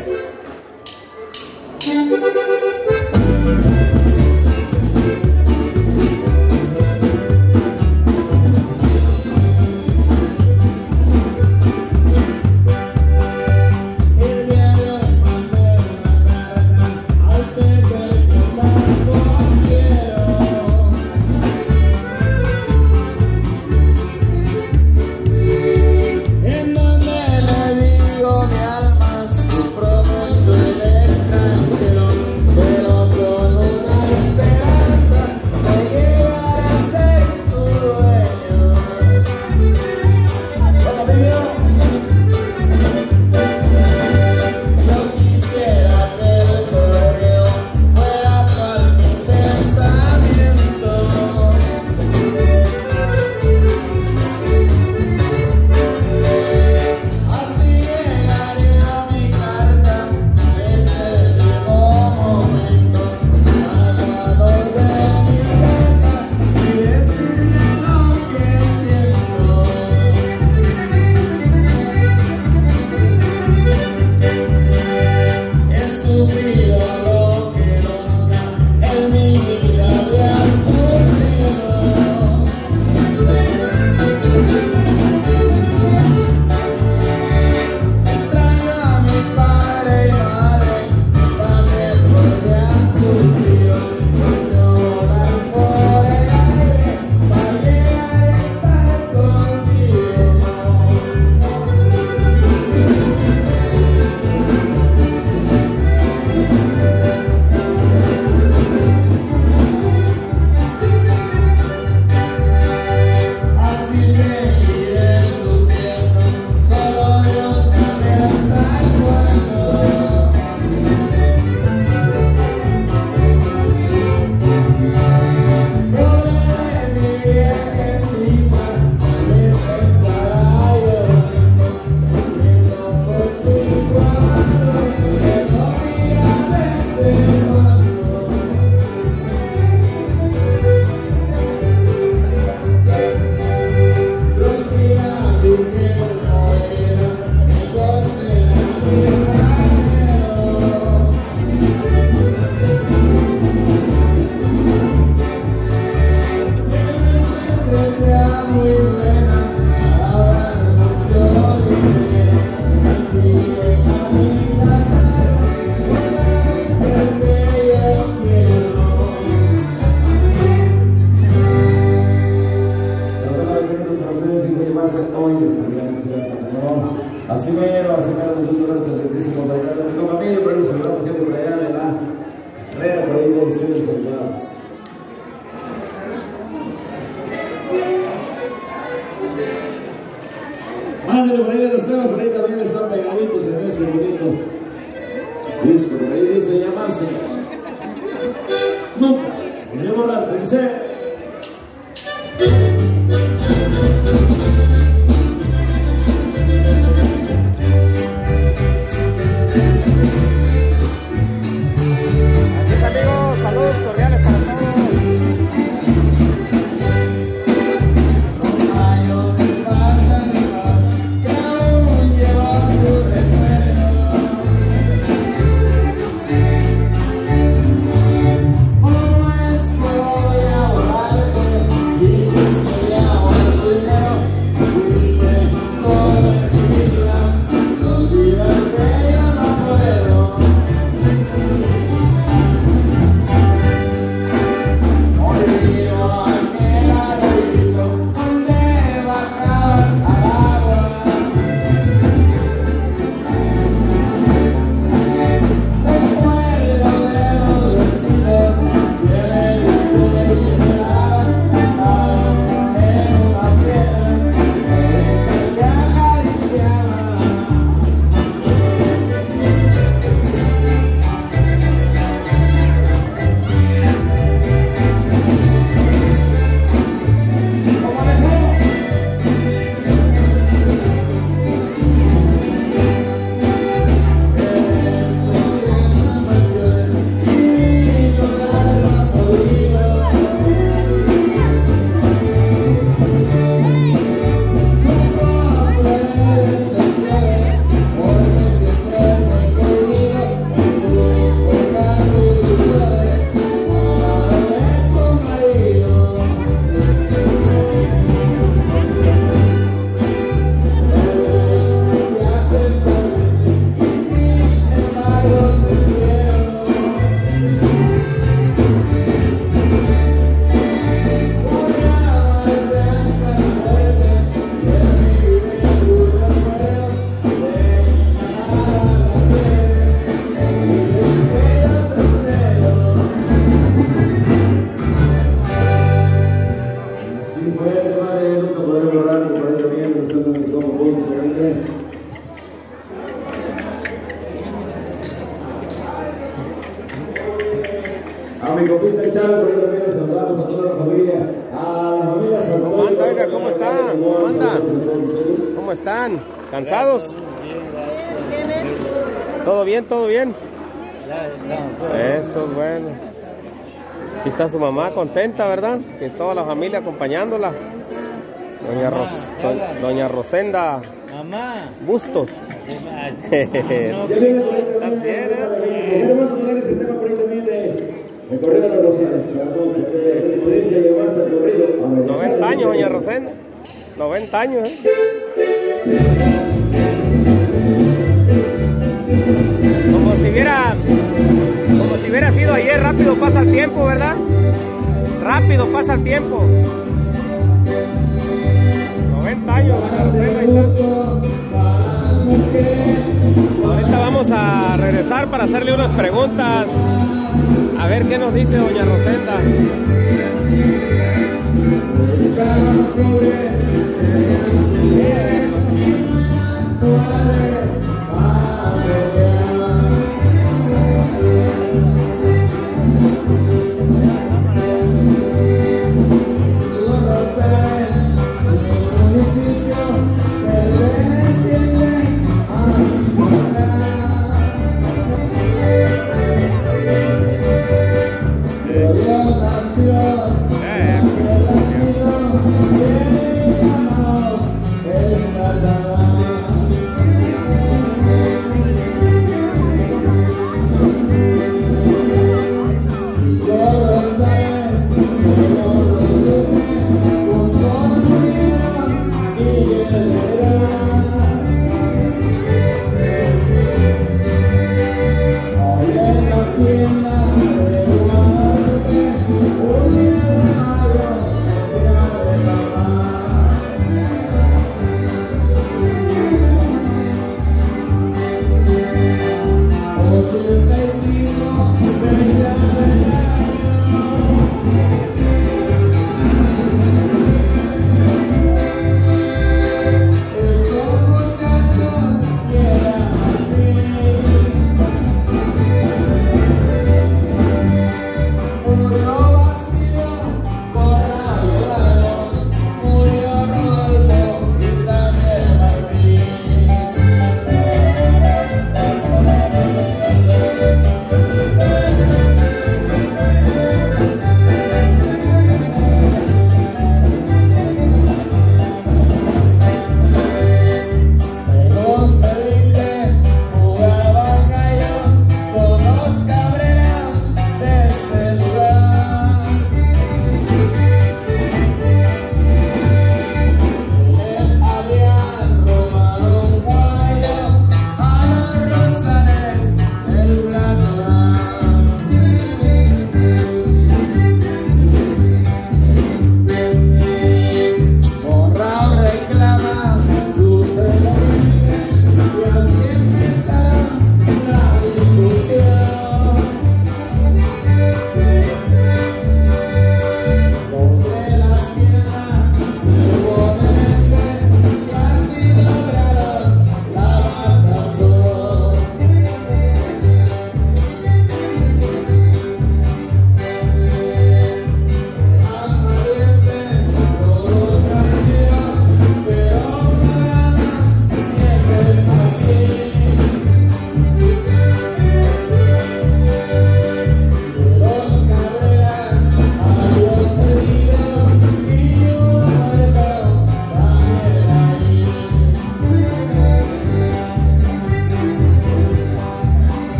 Así mero, de luz durante el grandísimo bailado. Me toca a mí, pero saludamos gente por allá de la Herrera, por ahí todos ustedes saludados. Mándale por ahí de los temas, por ahí también están pegaditos en este bonito disco. Por ahí dice llamarse Nunca voy a borrar, pensé. Saludos cordiales para todos. A mi copita Chavo, por ahí también les saludamos a toda la familia. A la familia Santos. ¿Cómo anda, oiga? ¿Cómo está? ¿Cómo anda? ¿Cómo están? ¿Cansados? ¿Todo bien? ¿Todo bien? Eso es bueno. Aquí está su mamá contenta, ¿verdad? Que toda la familia acompañándola. Doña Rosenda Bustos. El correo de Rosenda, 90 años, doña Rosenda. 90 años, ¿eh? Como si hubiera sido ayer. Rápido pasa el tiempo, ¿verdad? Rápido pasa el tiempo. 90 años, doña Rosenda, ahí está. Ahorita vamos a regresar para hacerle unas preguntas. A ver qué nos dice doña Rosenda.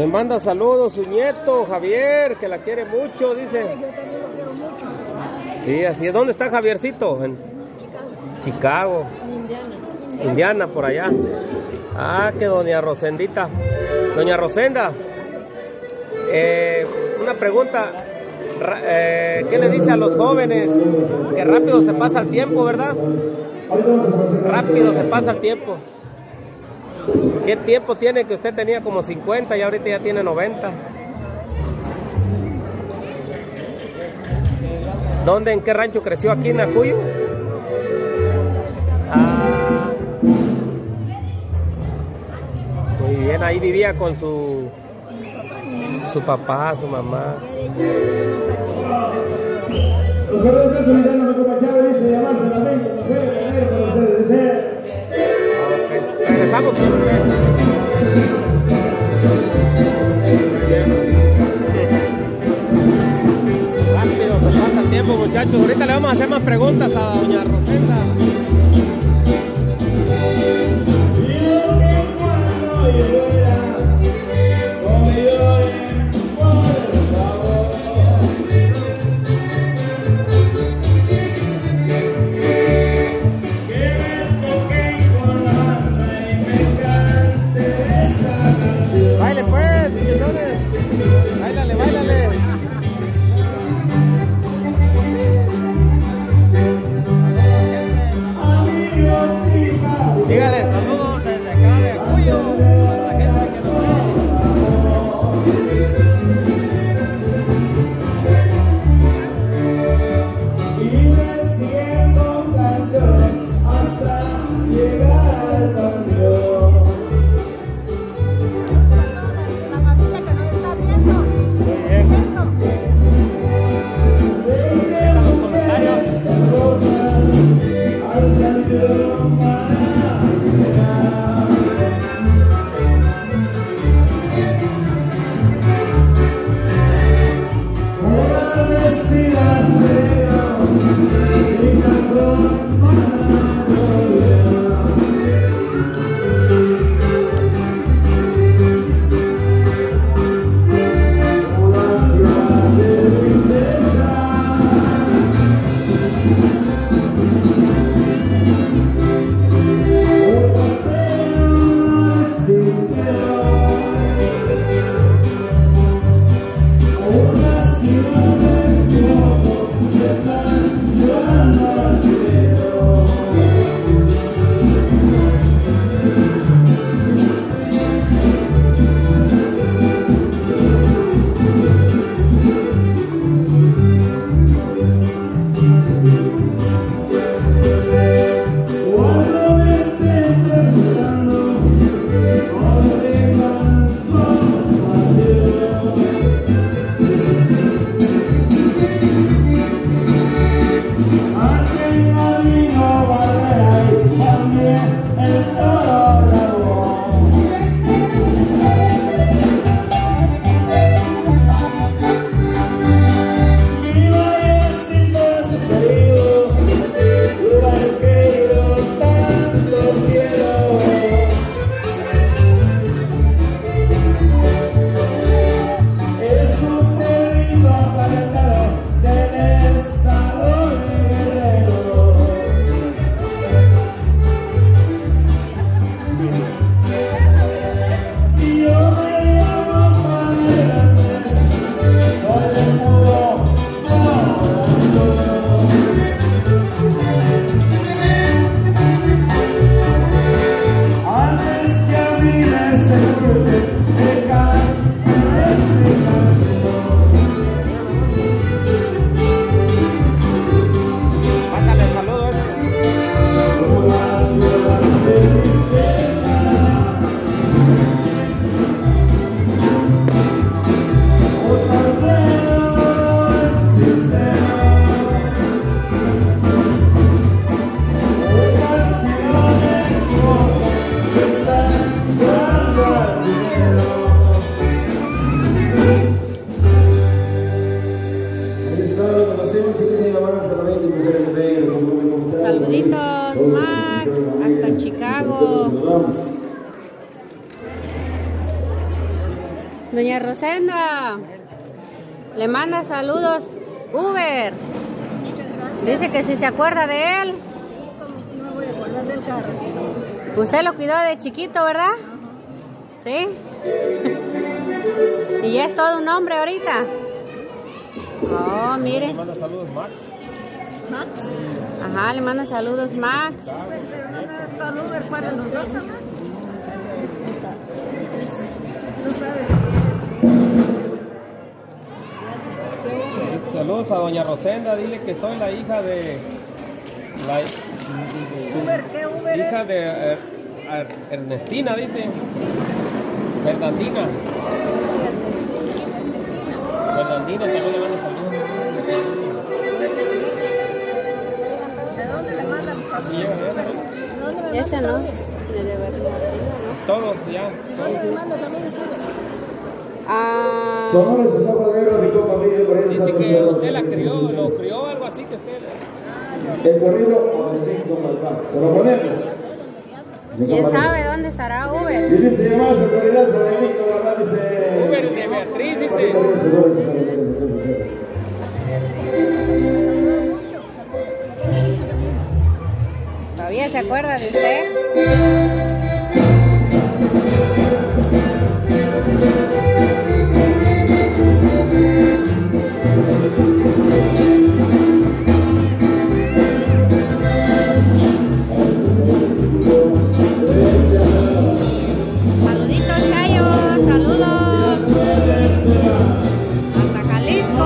Me manda saludos su nieto, Javier, que la quiere mucho, dice. Yo también lo quiero mucho. Sí, así es. ¿Dónde está Javiercito? En Chicago. Indiana, por allá. Ah, que doña Rosendita. Doña Rosenda, una pregunta. ¿Qué le dice a los jóvenes? Que rápido se pasa el tiempo, ¿verdad? Rápido se pasa el tiempo. ¿Qué tiempo tiene? Que usted tenía como 50 y ahorita ya tiene 90. ¿Dónde, en qué rancho creció? ¿Aquí en Acuyo? Ah, muy bien, ahí vivía con su papá, su mamá. Los jugadores de Solidaridad me Chávez dice llamarse la mente, para ustedes desean. Regresamos con usted. Rápido se pasa el tiempo, muchachos. Ahorita le vamos a hacer más preguntas a doña Rosenda. Baile pues, muchachones. Báilale, báilale. Dígale. Saludos desde acá de Acuyo, a la gente que nos ve. Y me siento canción hasta llegar al panteón. La familia que nos está viendo. Muy bien. Dejen los comentarios. Rosas al panteón para llegar. Todas vestidas de oro, gritando para volver. Una ciudad de tristeza. Un pastel sin cielo. Una ciudad de fuego que está llorando al cielo. Cuando me estés esperando, no te canto pasión. Aquel camino barrera y también el toro rabón. Mi vallecito es querido, lugar que yo tanto quiero. Es un pueblito apartado del estado de Guerrero. Y yo me llamo Padre Andrés, soy de mudo corazón. Antes que a mí me sepulten, que cante esta canción. Pásale el saludo. Una ciudad de tristeza. Un barbero es sincero. Una ciudad de fuego que está llorando al dinero. Ahí está, lo conocemos, que tiene la mano hasta la 20 mujeres que vengan, como muchachos. Saluditos, Max, hasta Chicago. Doña Rosenda le manda saludos Uber. Dice que si se acuerda de él. No me voy a acordar del carro. Usted lo cuidó de chiquito, ¿verdad? ¿Sí? Y ya es todo un hombre ahorita. Oh, mire. Le manda saludos Max. ¿Max? Ajá, le manda saludos Max. Pero no sabes cuál Uber, cuál de los dos, ¿no? No sabes. Saludos a doña Rosenda, dile que soy la hija de... Uber, ¿qué Uber hija es? de Ernestina, dice. Fernandina. Fernandina también le manda saludos. ¿De dónde le mandan los saludos? Y ella, ¿De dónde me Ese mandan no. saludos? De Bernardino, ¿no? todos ya. ¿De dónde me mandan saludos Uber? Ah, Sonora se llama Guerra de Copa Miguel por ahí. Dice que usted la crió, lo crió, algo así que usted... El corrido o el disco Malván. Se lo ponemos. ¿quién sabe dónde estará Uber? Y dice llamar su autoridad sobre el disco Malván, dice... Uber de Beatriz, dice. ¿Todavía se acuerda de usted? Saluditos, Chayo, saludos. Hasta Jalisco.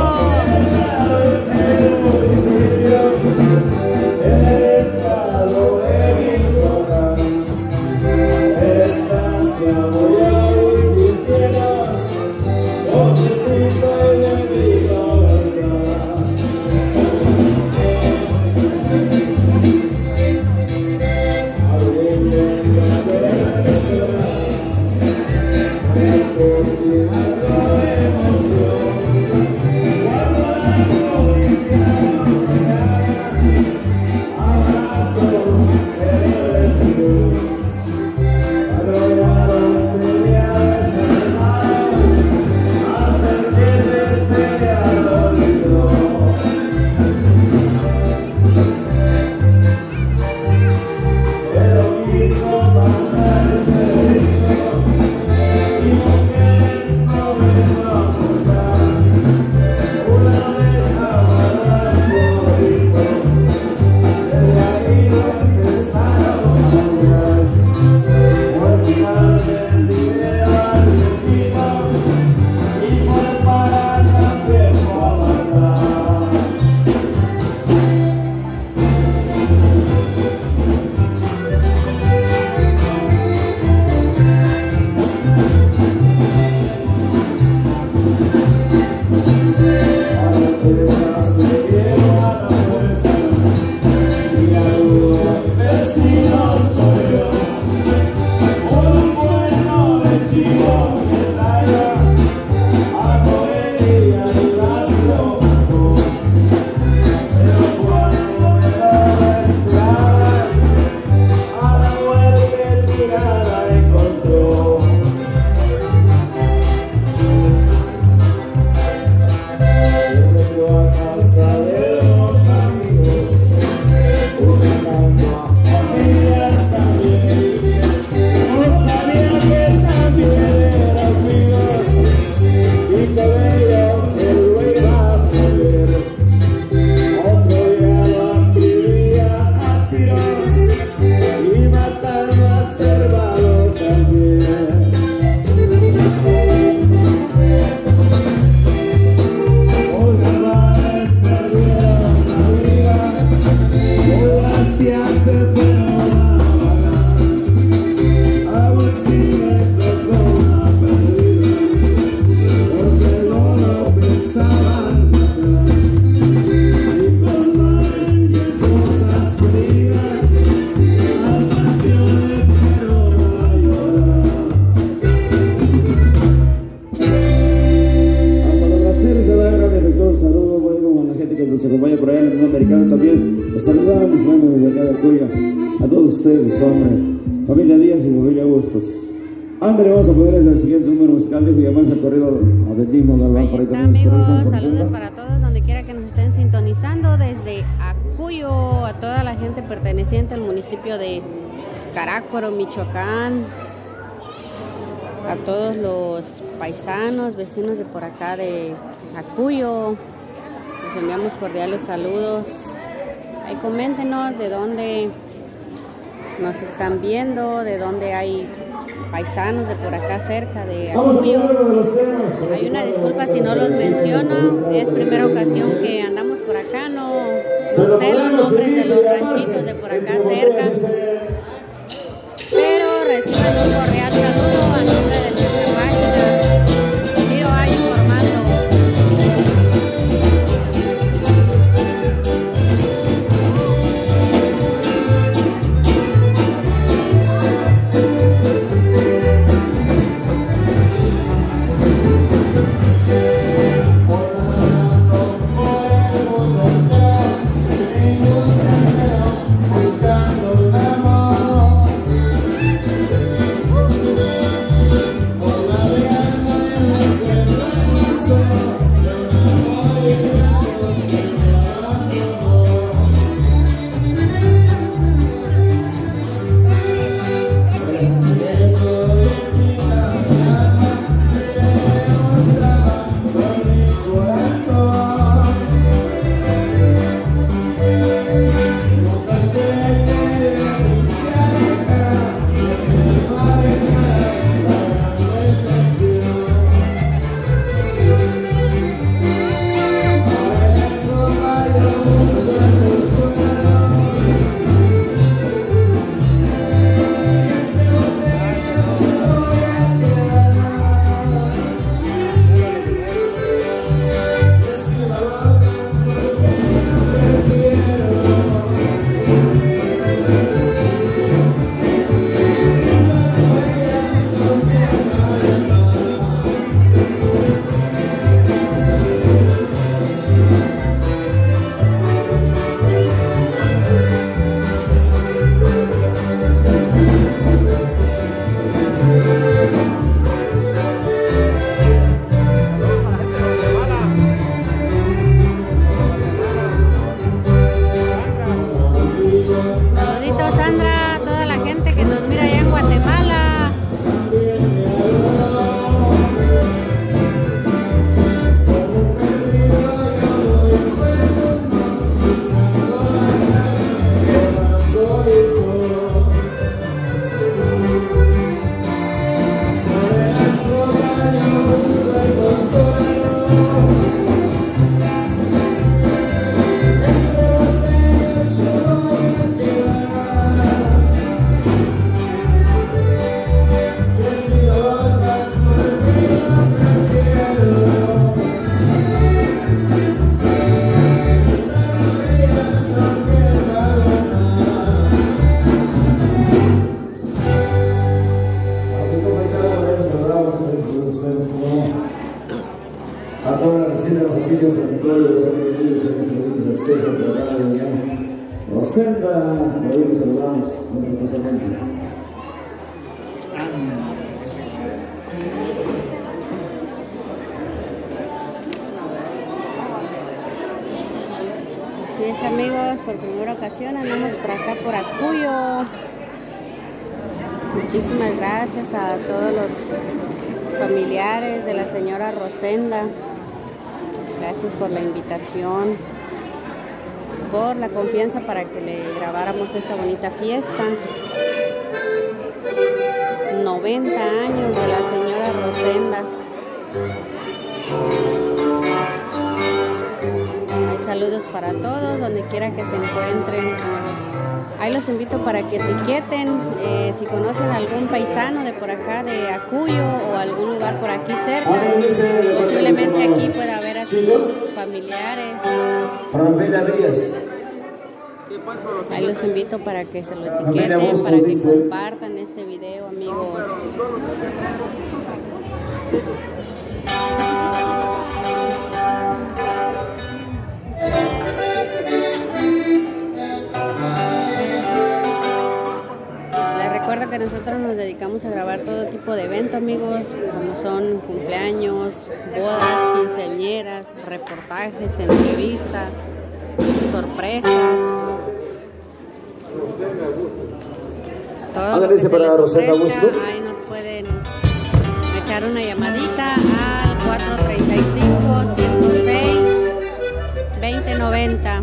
Cuya. A todos ustedes, hombre. Familia Díaz y familia Bustos. Ándale, vamos a poner el siguiente número musical, dijo, y además el corrido a Bendigno Galván. Ahí Por ahí está, también amigos, saludos para todos donde quiera que nos estén sintonizando, desde Acuyo, a toda la gente perteneciente al municipio de Carácuaro, Michoacán, a todos los paisanos, vecinos de por acá de Acuyo, les enviamos cordiales saludos. Ahí coméntenos de dónde nos están viendo, de dónde hay paisanos de por acá cerca de Acuyo. Hay una disculpa si no los menciono, es primera ocasión que andamos por acá, no sé los nombres de los ranchitos de por acá cerca, pero reciban un cordial saludo a nombre de nuestra página Ciro Ay informando. Así es, amigos, por primera ocasión andamos por acá por Acuyo. Muchísimas gracias a todos los familiares de la señora Rosenda. Gracias por la invitación, por la confianza para que le grabáramos esta bonita fiesta. 90 años de la señora Rosenda. Hay saludos para todos, donde quiera que se encuentren. Ahí los invito para que etiqueten si conocen algún paisano de por acá de Acuyo o algún lugar por aquí cerca. Posiblemente aquí pueda haber a sus familiares. Ahí los invito para que se lo etiqueten, para que compartan este video, amigos. sepa que nosotros nos dedicamos a grabar todo tipo de eventos, amigos, como son cumpleaños, bodas, quinceañeras, reportajes, entrevistas, sorpresas. Todo lo que se les ofrezca, ahí nos pueden echar una llamadita al 435-106-2090.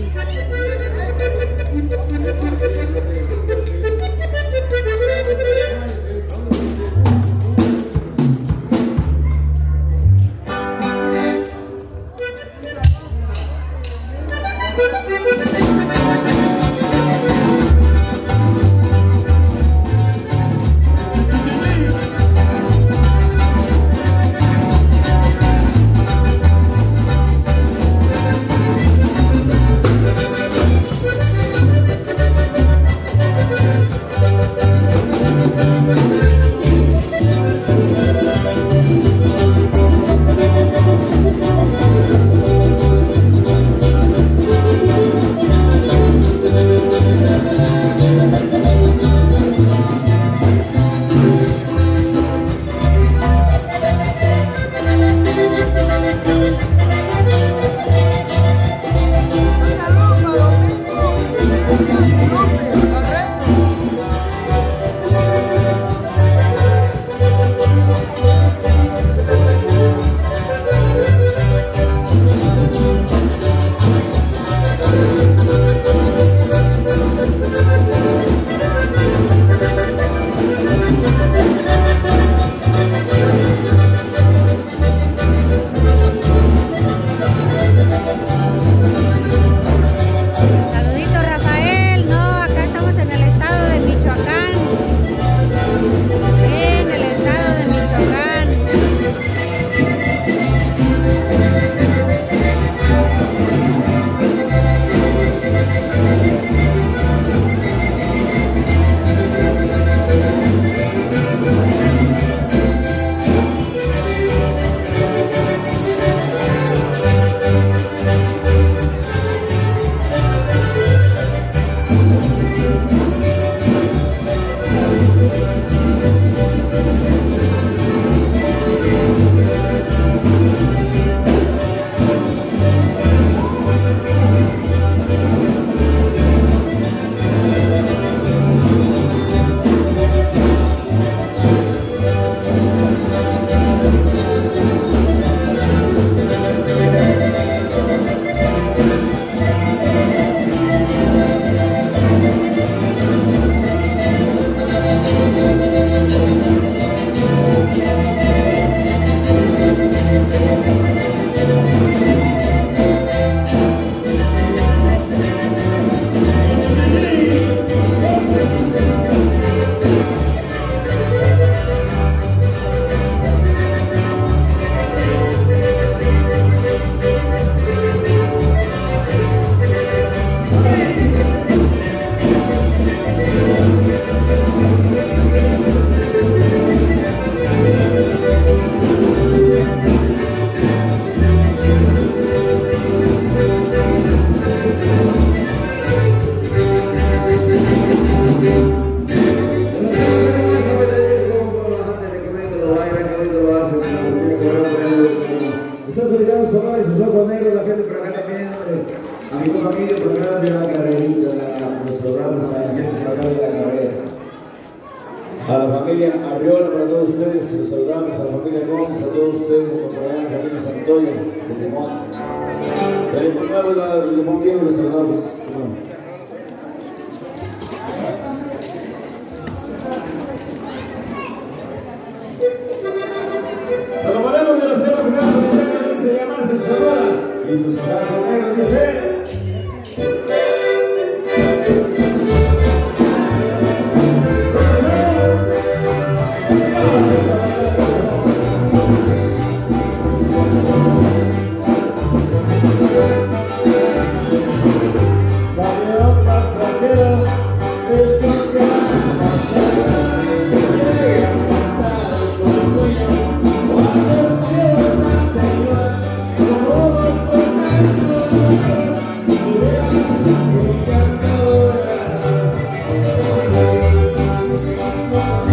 A la familia Arriola, para todos ustedes, los saludamos, a la familia Gómez, a todos ustedes, a la familia Santoya, de Limón. De Limón Diego, los saludamos. Saludaremos de los temas primeros que dice llamarse Sonora y sus abrazos negros, dice. Thank you.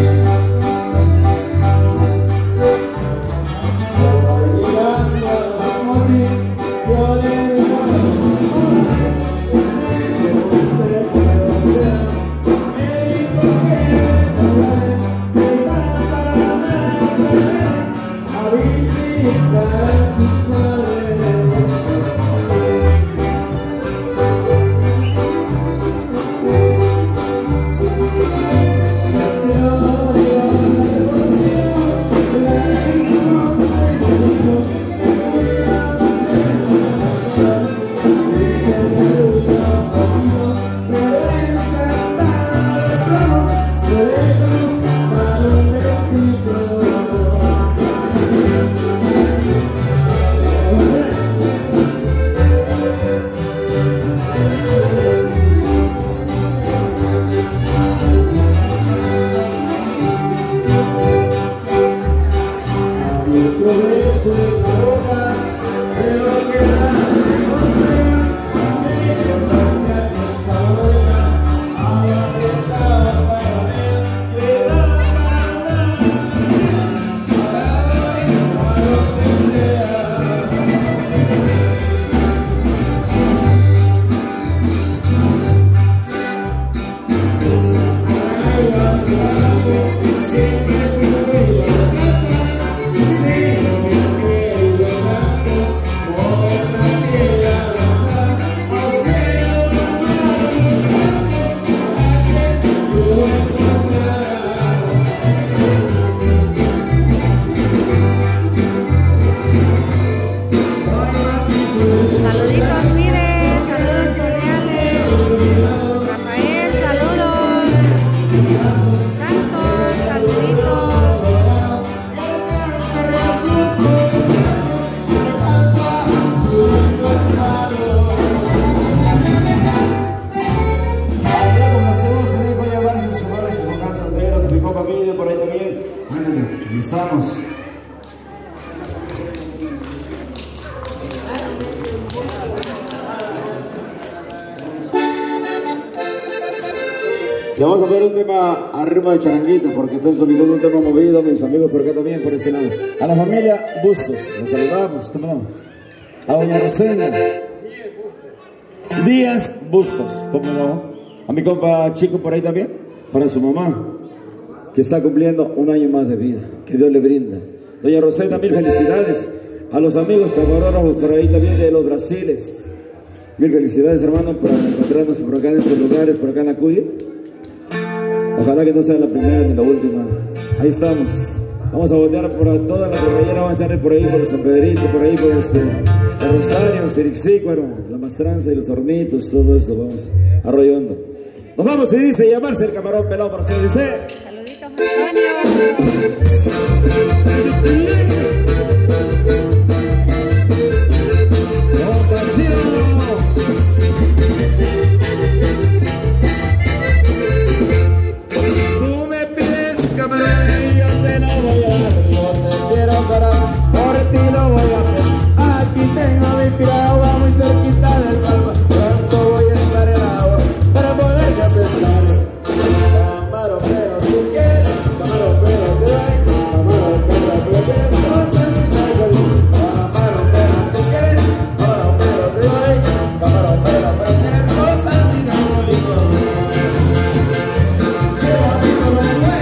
Miguel. Ándale, ahí estamos. Le vamos a poner un tema arriba de charanguita porque estoy solicitando un tema movido, mis amigos por acá también, por este lado. A la familia Bustos, los saludamos, ¿cómo no? A doña Rosenda Díaz Bustos, ¿cómo no? A mi compa Chico por ahí también, para su mamá, que está cumpliendo un año más de vida, que Dios le brinda. Doña Rosenda, mil felicidades. A los amigos camarógrafos por ahí también de los Brasiles, mil felicidades, hermano, por encontrarnos por acá en estos lugares, por acá en la Cuya. Ojalá que no sea la primera ni la última. Ahí estamos. Vamos a voltear por toda la cordillera, vamos a echarle por ahí, por San Pedrito, por ahí, por el Rosario, Sirixícuaro, la Mastranza y los Hornitos, todo eso, vamos arrollando. Nos vamos y dice llamarse el camarón pelado por ser, dice. Saluditos, Antonio. Por ti lo voy a hacer. Aquí tengo mi piragua muy cerquita del palma. Pronto voy a estar en agua para poder pescar. Camarón, pero tú quieres. Camarón, pero te doy. Camarón, pero tú quieres. No sé si traigo el camarón, pero tú quieres. Camarón, pero te doy. Camarón, pero quieres. No sé si traigo el licor. Qué bonito me fue.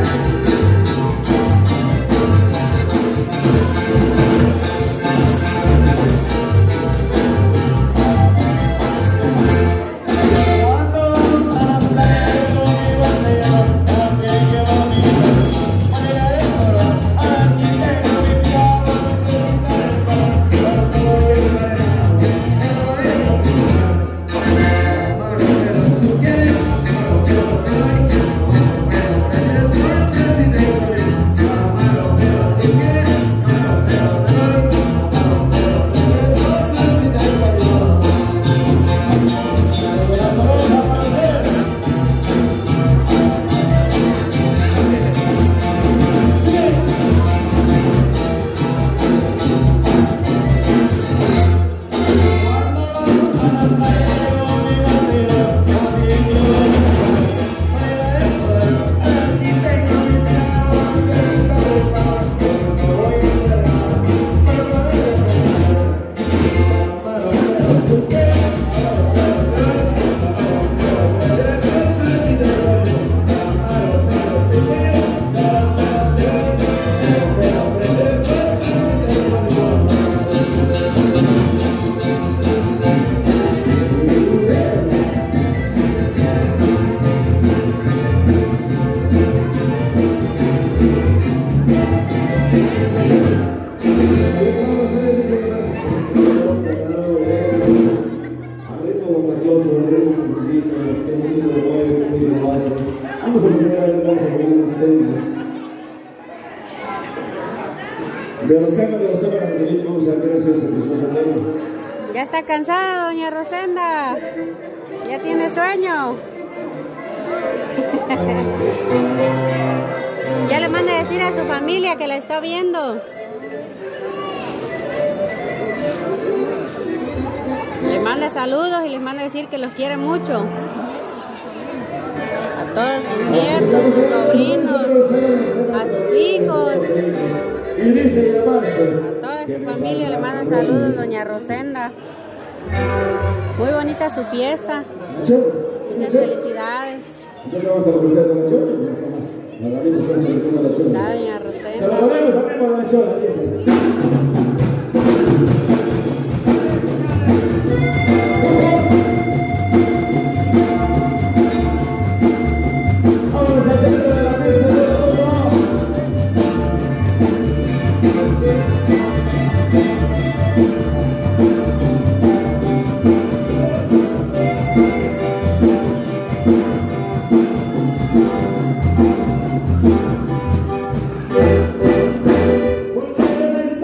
Ya está cansada, doña Rosenda. Ya tiene sueño. Ya le manda a decir a su familia que la está viendo. Le manda saludos y les manda a decir que los quiere mucho. A todos sus nietos, sus sobrinos, a sus hijos. A toda su familia le mandan saludos, doña Rosenda. Muy bonita su fiesta. Muchas felicidades. La doña Rosenda. Porque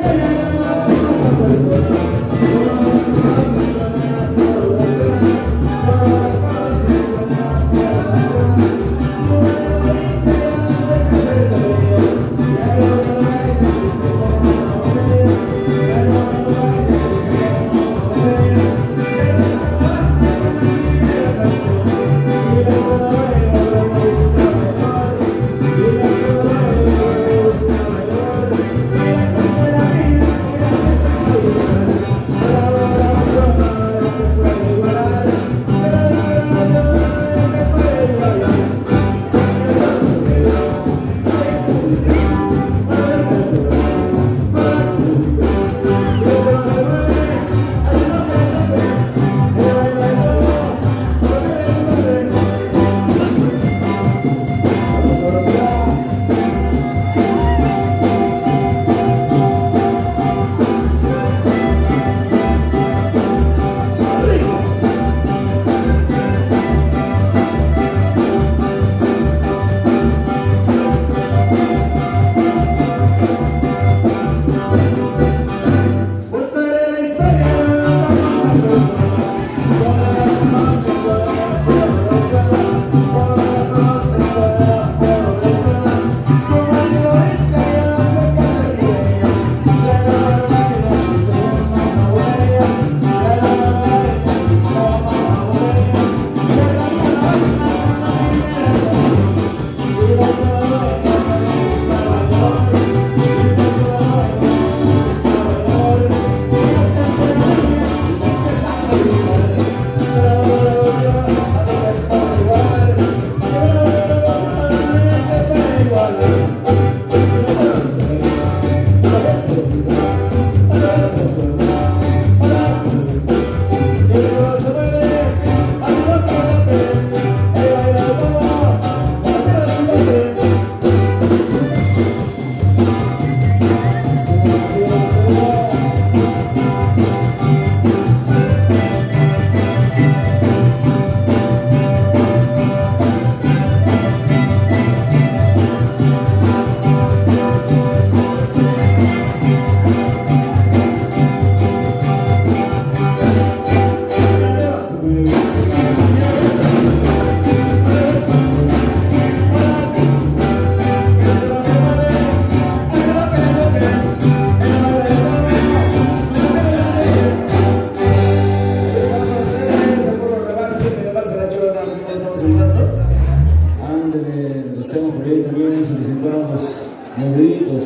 moviditos.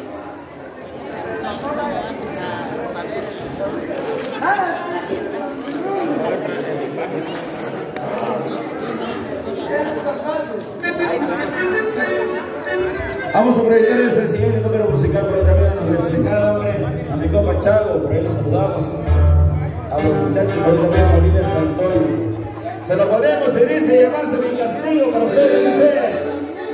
Vamos a proyectar el siguiente número musical por ahí también a nuestra festejada, hombre, a mi compa Chago, por ahí los saludamos, a los muchachos por ahí también, familia Santoy. Se lo podemos, se dice, llamarse mi castigo para ustedes, dice.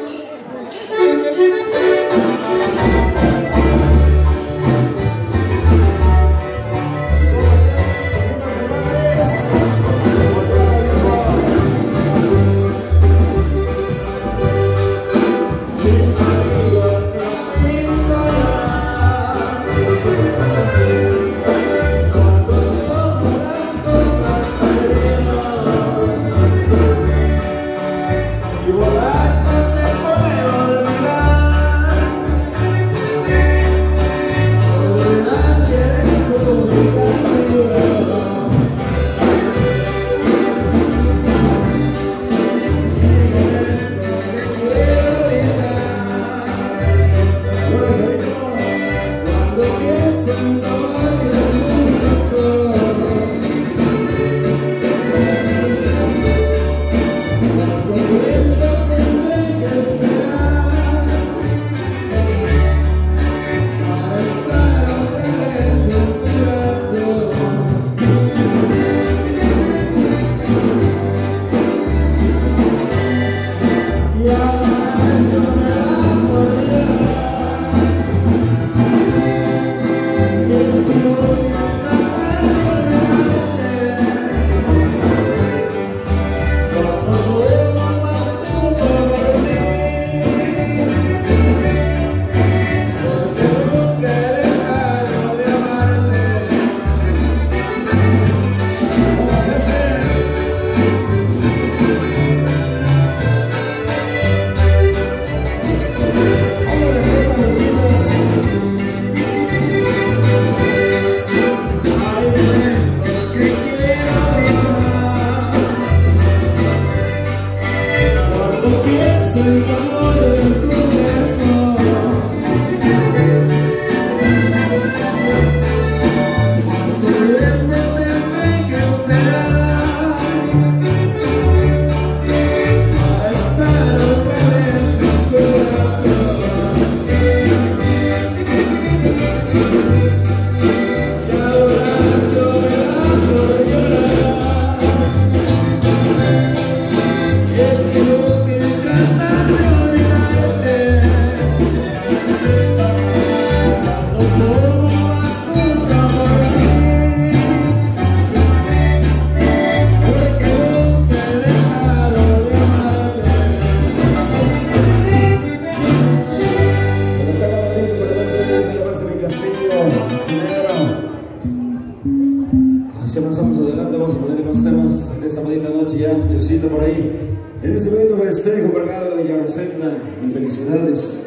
Por ahí, en este momento festejo cargado de Yarosenda y felicidades.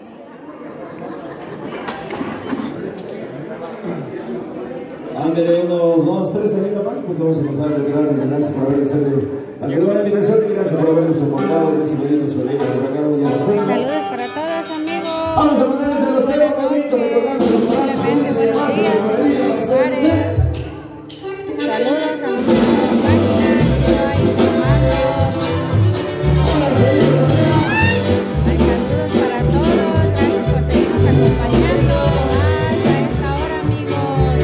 Ándale unos 2, 3 segundos más porque vamos a pasar a retirar. Gracias por haber estado. Alguna invitación y gracias por habernos soportado en este momento su alegre cargado de Yarosenda. Saludos para todos, amigos. Vamos a poner de los temas bonitos, recordando los Posiblemente buenos días, buenos lugares. Saludos a mis páginas que estoy informando. Saludos para todos, gracias por seguirnos acompañando hasta esta hora, amigos.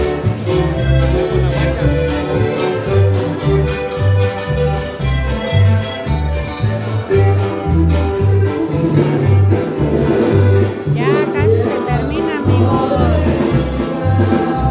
Ya casi se termina, amigos.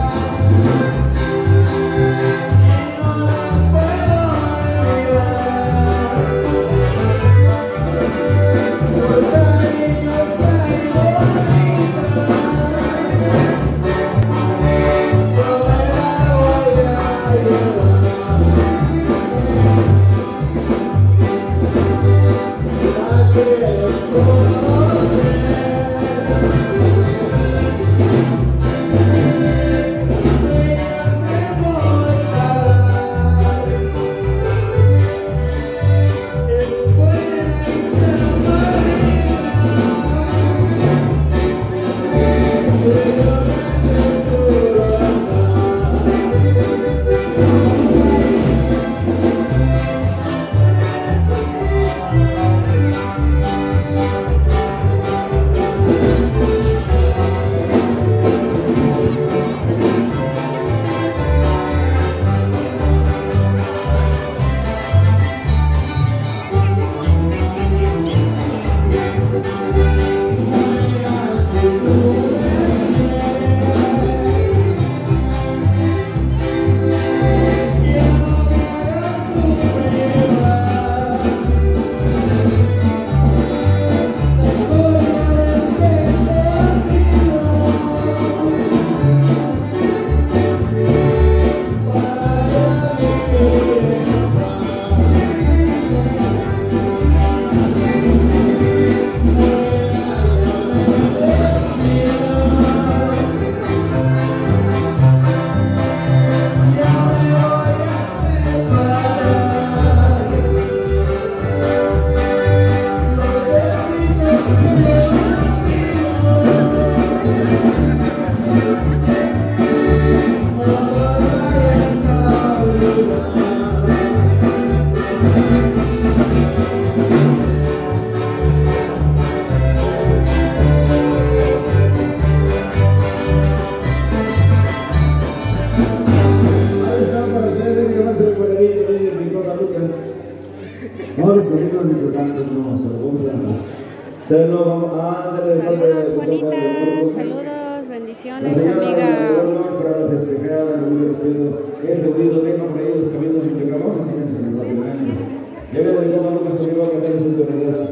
Saludos, Juanita. Saludos, bendiciones, amiga. Para festejar este bonito tema por ahí, los caminos de Camosa, ya me voy a dar un estudio a cantar sus tonalidades.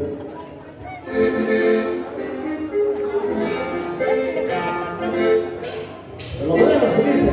Lo bueno se dice.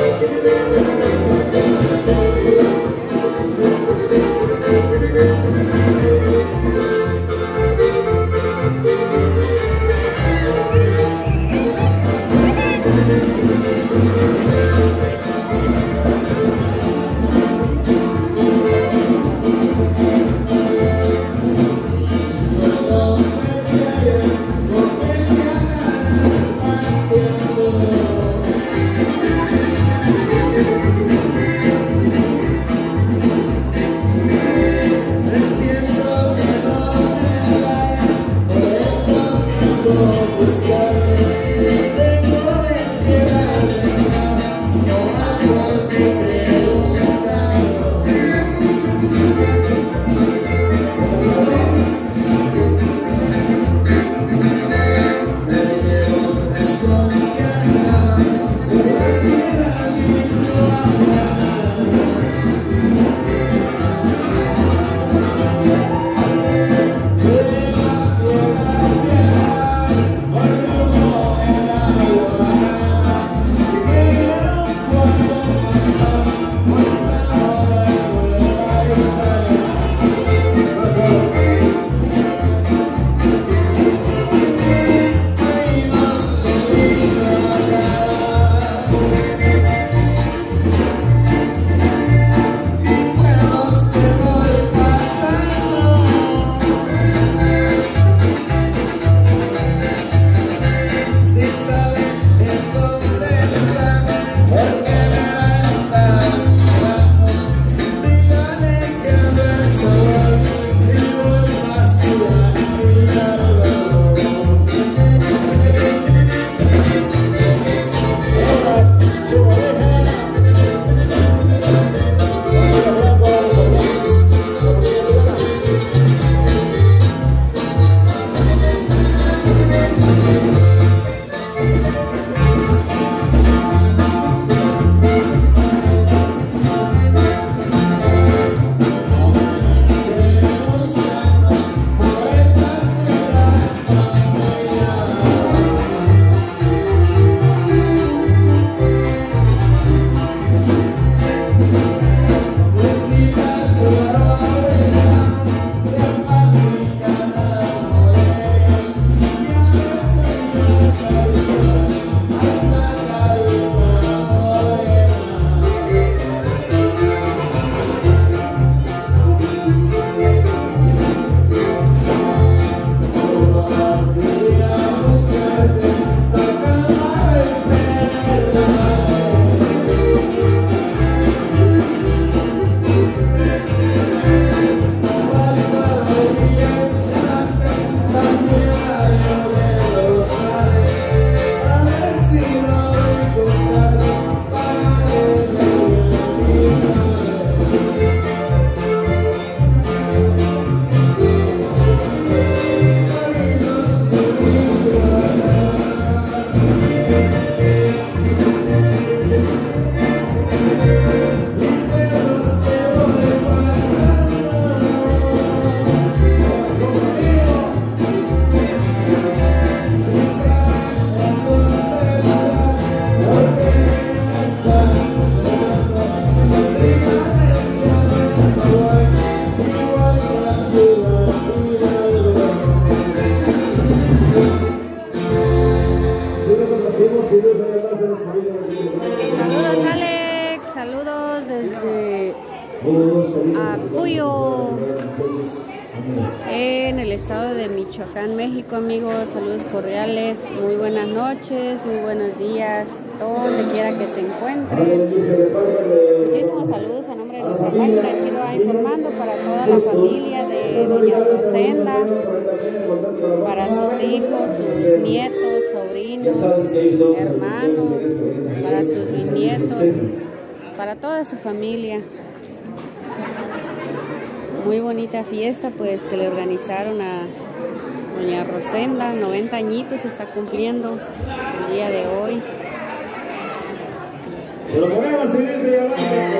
Saludos, Alex. Saludos desde Acuyo, en el estado de Michoacán, México, amigos. Saludos cordiales. Muy buenas noches, muy buenos días, donde quiera que se encuentren. Muchísimos saludos a nombre de nuestra página Chiloa Informando para toda la familia de doña Rosenda, para sus hijos, sus nietos, sobrinos, hermanos, para sus bisnietos, para toda su familia. Muy bonita fiesta pues que le organizaron a Doña Rosenda, 90 añitos, está cumpliendo el día de hoy. Se lo ponemos en ese llamado.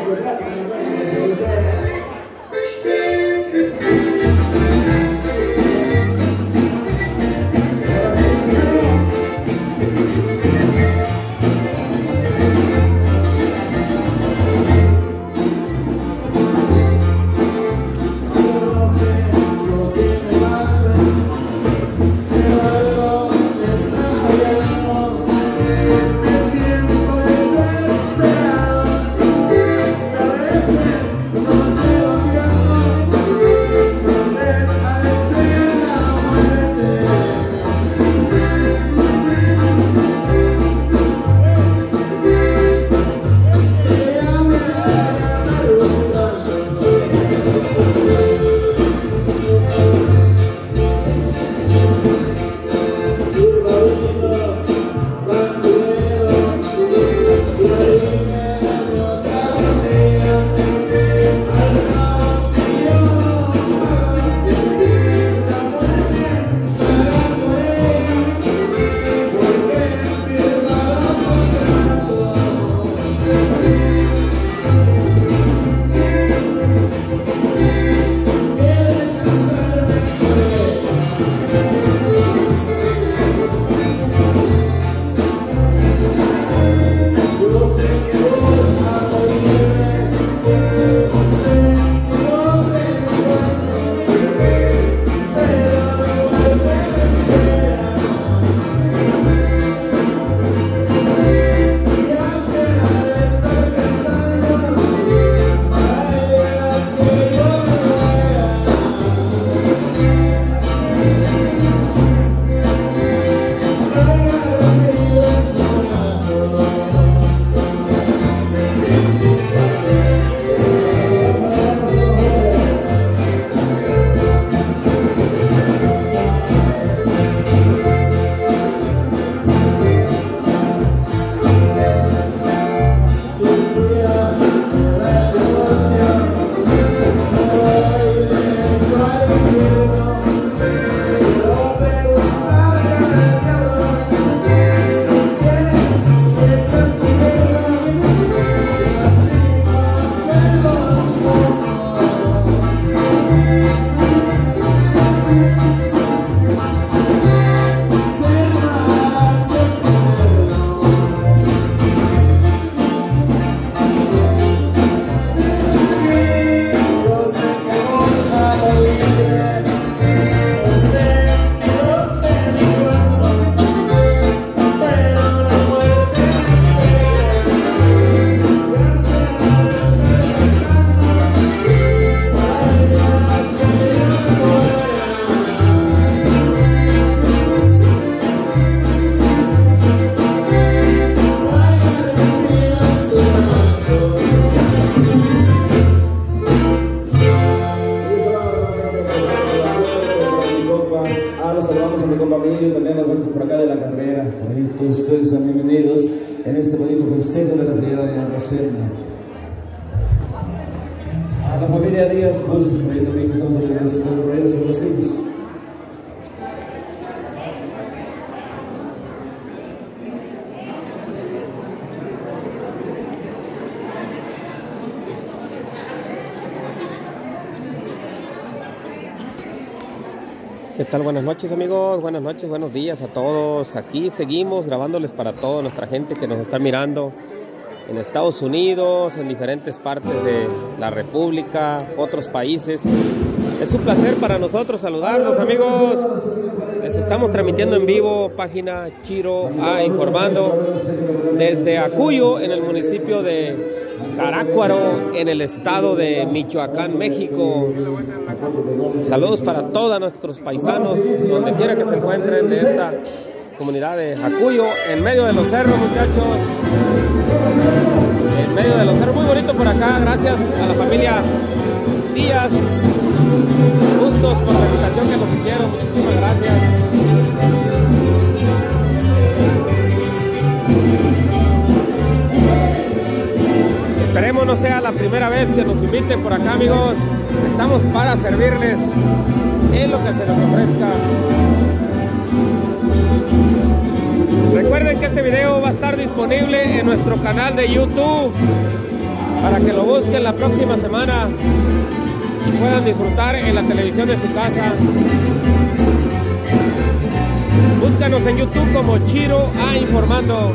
Ustedes sean bienvenidos en este bonito festejo de la señora de Rosenda. A la familia Díaz, pues también estamos en los terrenos y los hijos. ¿Qué tal? Buenas noches, amigos, buenas noches, buenos días a todos. Aquí seguimos grabándoles para toda nuestra gente que nos está mirando en Estados Unidos, en diferentes partes de la República, otros países. Es un placer para nosotros saludarlos, amigos. Les estamos transmitiendo en vivo, página Chiro A informando desde Acuyo, en el municipio de Carácuaro, en el estado de Michoacán, México. Saludos para todos nuestros paisanos, donde quiera que se encuentren de esta comunidad de Acuyo, en medio de los cerros, muchachos. En medio de los cerros, muy bonito por acá, gracias a la familia Díaz Bustos por la invitación que nos hicieron, muchísimas gracias. Esperemos no sea la primera vez que nos inviten por acá, amigos. Estamos para servirles en lo que se les ofrezca. Recuerden que este video va a estar disponible en nuestro canal de YouTube para que lo busquen la próxima semana y puedan disfrutar en la televisión de su casa. Búscanos en YouTube como Chiro A Informando.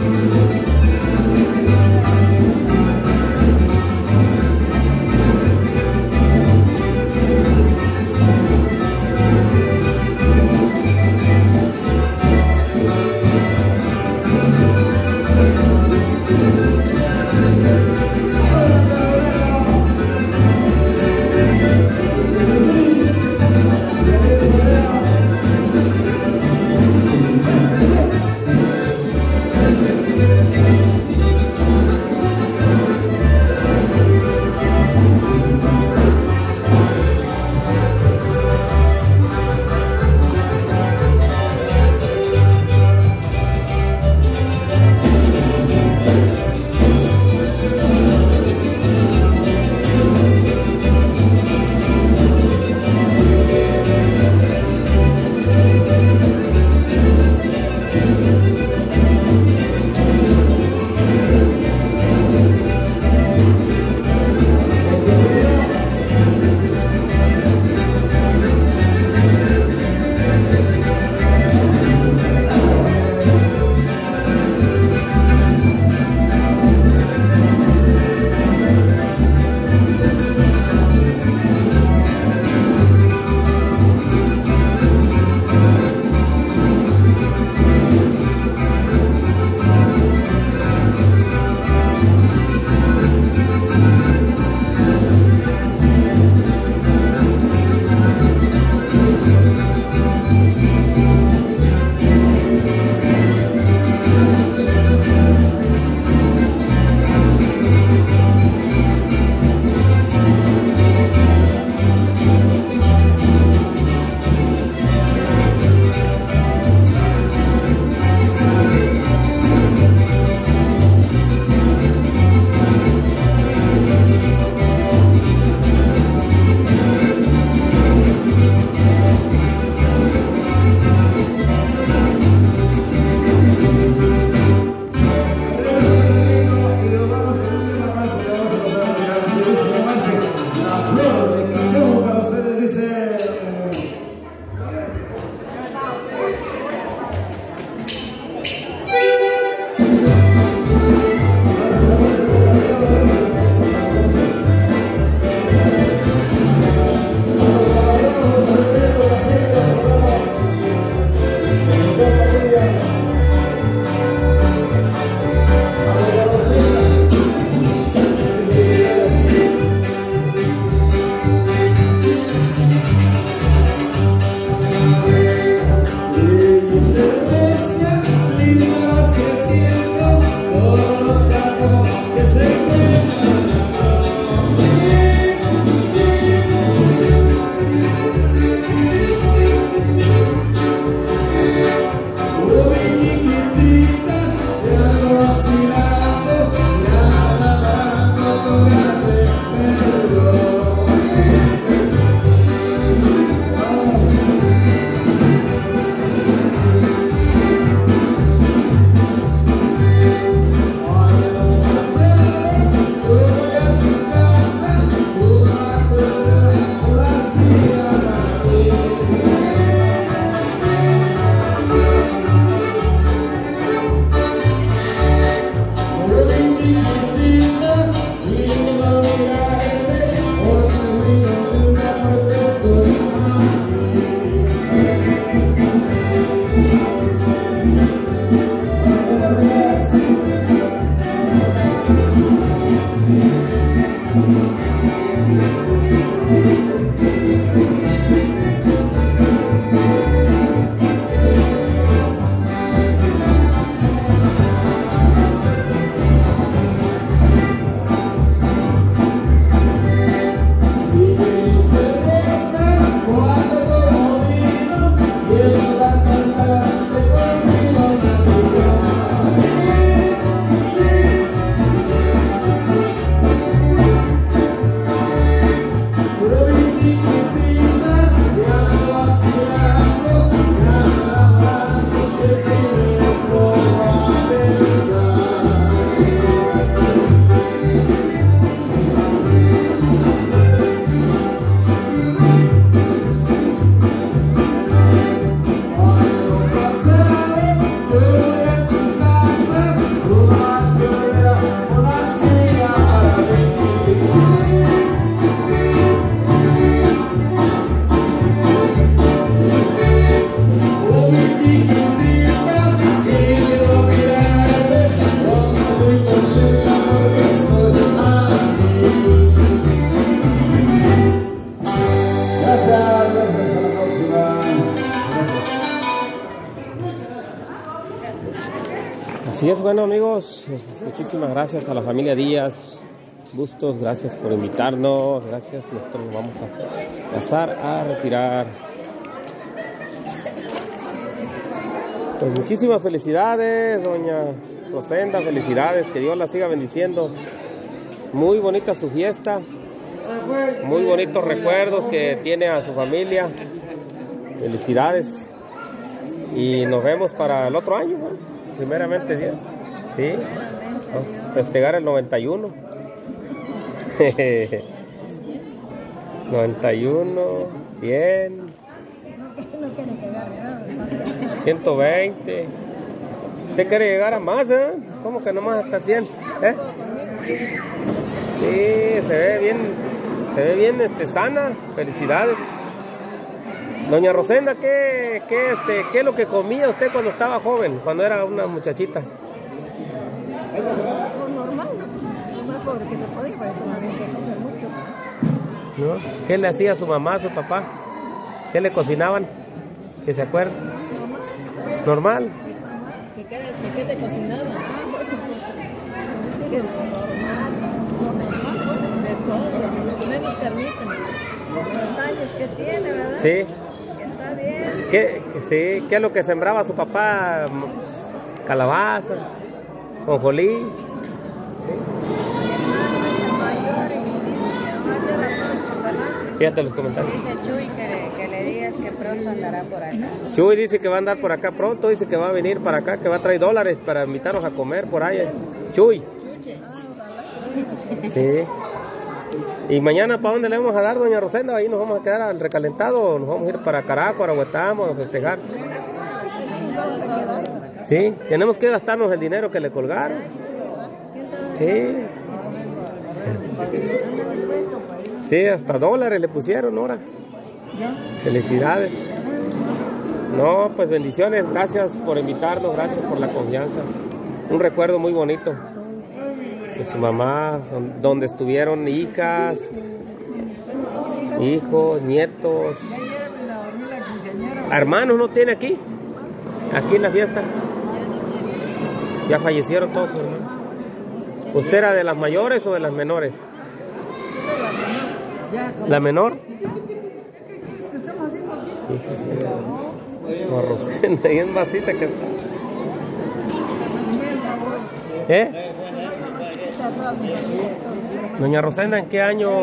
Así es, bueno amigos, muchísimas gracias a la familia Díaz Bustos, gracias por invitarnos, gracias, nosotros nos vamos a pasar a retirar. Pues muchísimas felicidades, doña Rosenda, felicidades, que Dios la siga bendiciendo. Muy bonita su fiesta, muy bonitos recuerdos que tiene a su familia, felicidades. Y nos vemos para el otro año, ¿no? Primeramente Dios. Sí, vamos a festejar el 91. 91, 100, 120. ¿Usted quiere llegar a más, eh? ¿Cómo que nomás hasta 100? ¿Eh? Sí, se ve bien sana. Felicidades. Doña Rosenda, ¿qué es lo que comía usted cuando estaba joven, cuando era una muchachita? Normal, no más pobre que se podía, pero que come mucho. ¿No? ¿Qué le hacía a su mamá, a su papá? ¿Qué le cocinaban? ¿Que se acuerda? ¿Normal? ¿Qué te cocinaba? De todo, menos carnita. Los años que tiene, ¿verdad? Sí. Que está bien. ¿Qué es lo que sembraba su papá? Calabaza, jonjolí. Sí. Fíjate los comentarios. Dice Chuy que le digas que pronto andará por acá. Chuy dice que va a andar por acá pronto, dice que va a venir para acá, que va a traer dólares para invitarnos a comer por ahí. Chuy. Sí. ¿Y mañana para dónde le vamos a dar, doña Rosenda? Ahí nos vamos a quedar al recalentado o nos vamos a ir para Caracas, Huetamo, a festejar. Sí, tenemos que gastarnos el dinero que le colgaron. Sí. Sí, hasta dólares le pusieron ahora. Felicidades. No, pues bendiciones, gracias por invitarnos, gracias por la confianza. Un recuerdo muy bonito de su mamá, donde estuvieron hijas, hijos, nietos. ¿Hermanos no tiene aquí? Aquí en la fiesta. Ya fallecieron todos sus hermanos. ¿Usted era de las mayores o de las menores? ¿La menor? Fíjese. Como Rosenda, bien vasita que está. ¿Eh? Doña Rosenda, ¿en qué año,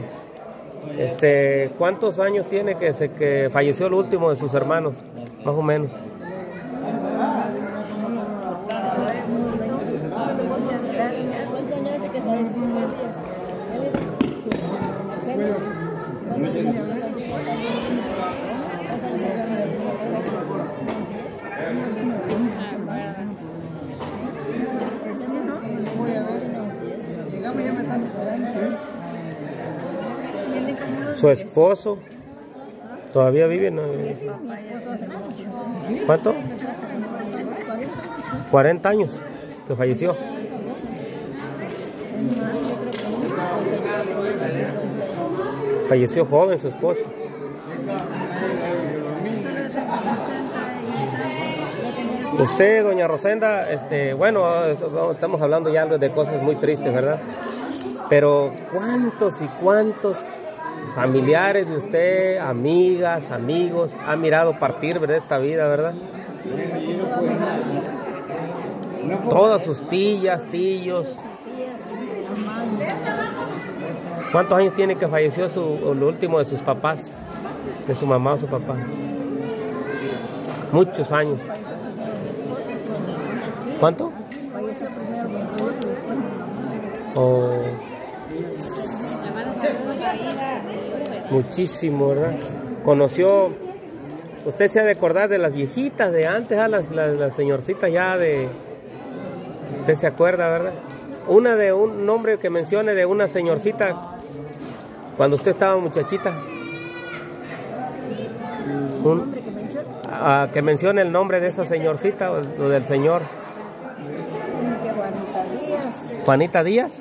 cuántos años tiene que falleció el último de sus hermanos? Más o menos. Su esposo todavía vive, ¿no? ¿Cuánto? 40 años que falleció. Falleció joven su esposo. Usted, doña Rosenda, bueno, estamos hablando ya de cosas muy tristes, ¿verdad? Pero ¿cuántos y cuántos familiares de usted, amigas, amigos, han mirado partir de esta vida, verdad? Todas sus tías, tíos. ¿Cuántos años tiene que falleció el último de sus papás? De su mamá o su papá. Muchos años. ¿Cuánto? Oh. Muchísimo, ¿verdad? Conoció, usted se ha de acordar de las viejitas de antes, las señorcitas ya de, usted se acuerda, ¿verdad? Una de un nombre que mencione de una señorcita cuando usted estaba muchachita. Que mencione el nombre de esa señorcita o del señor. Juanita Díaz. ¿Juanita Díaz?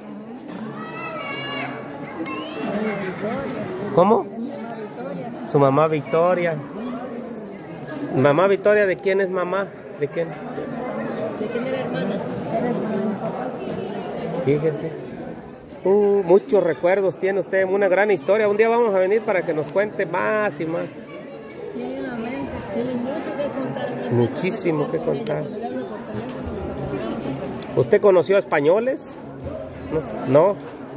¿Cómo? Su mamá Victoria. ¿Mamá Victoria de quién es mamá? ¿De quién? ¿De quién era Fíjese. Muchos recuerdos tiene usted, una gran historia. Un día vamos a venir para que nos cuente más y más. Tiene mucho que contar. Muchísimo que contar. ¿Usted conoció a españoles? No.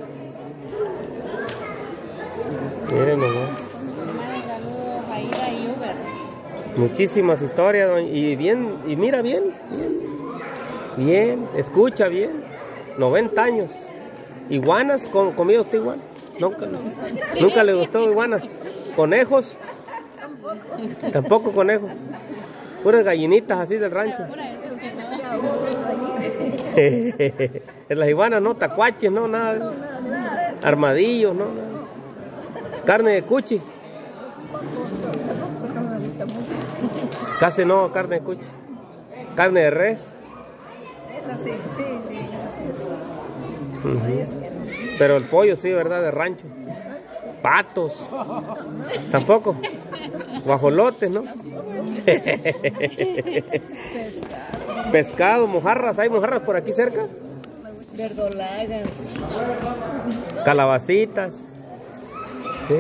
Miren nomás. Saludos a Ida y Uber. Muchísimas historias, y bien, y mira bien, escucha bien. 90 años. Iguanas, ¿comía usted igual? Nunca le gustó iguanas. ¿Conejos? Tampoco conejos. Puras gallinitas así del rancho. En las iguanas no, tacuaches, no, nada. Armadillos, no, nada. Carne de cuchi. Casi no, carne de cuchi. Carne de res. Esa sí. Pero el pollo sí, ¿verdad? De rancho. Patos. Tampoco. Guajolotes, ¿no? Pescado, mojarras. ¿Hay mojarras por aquí cerca? Verdolagas. Calabacitas. ¿Sí?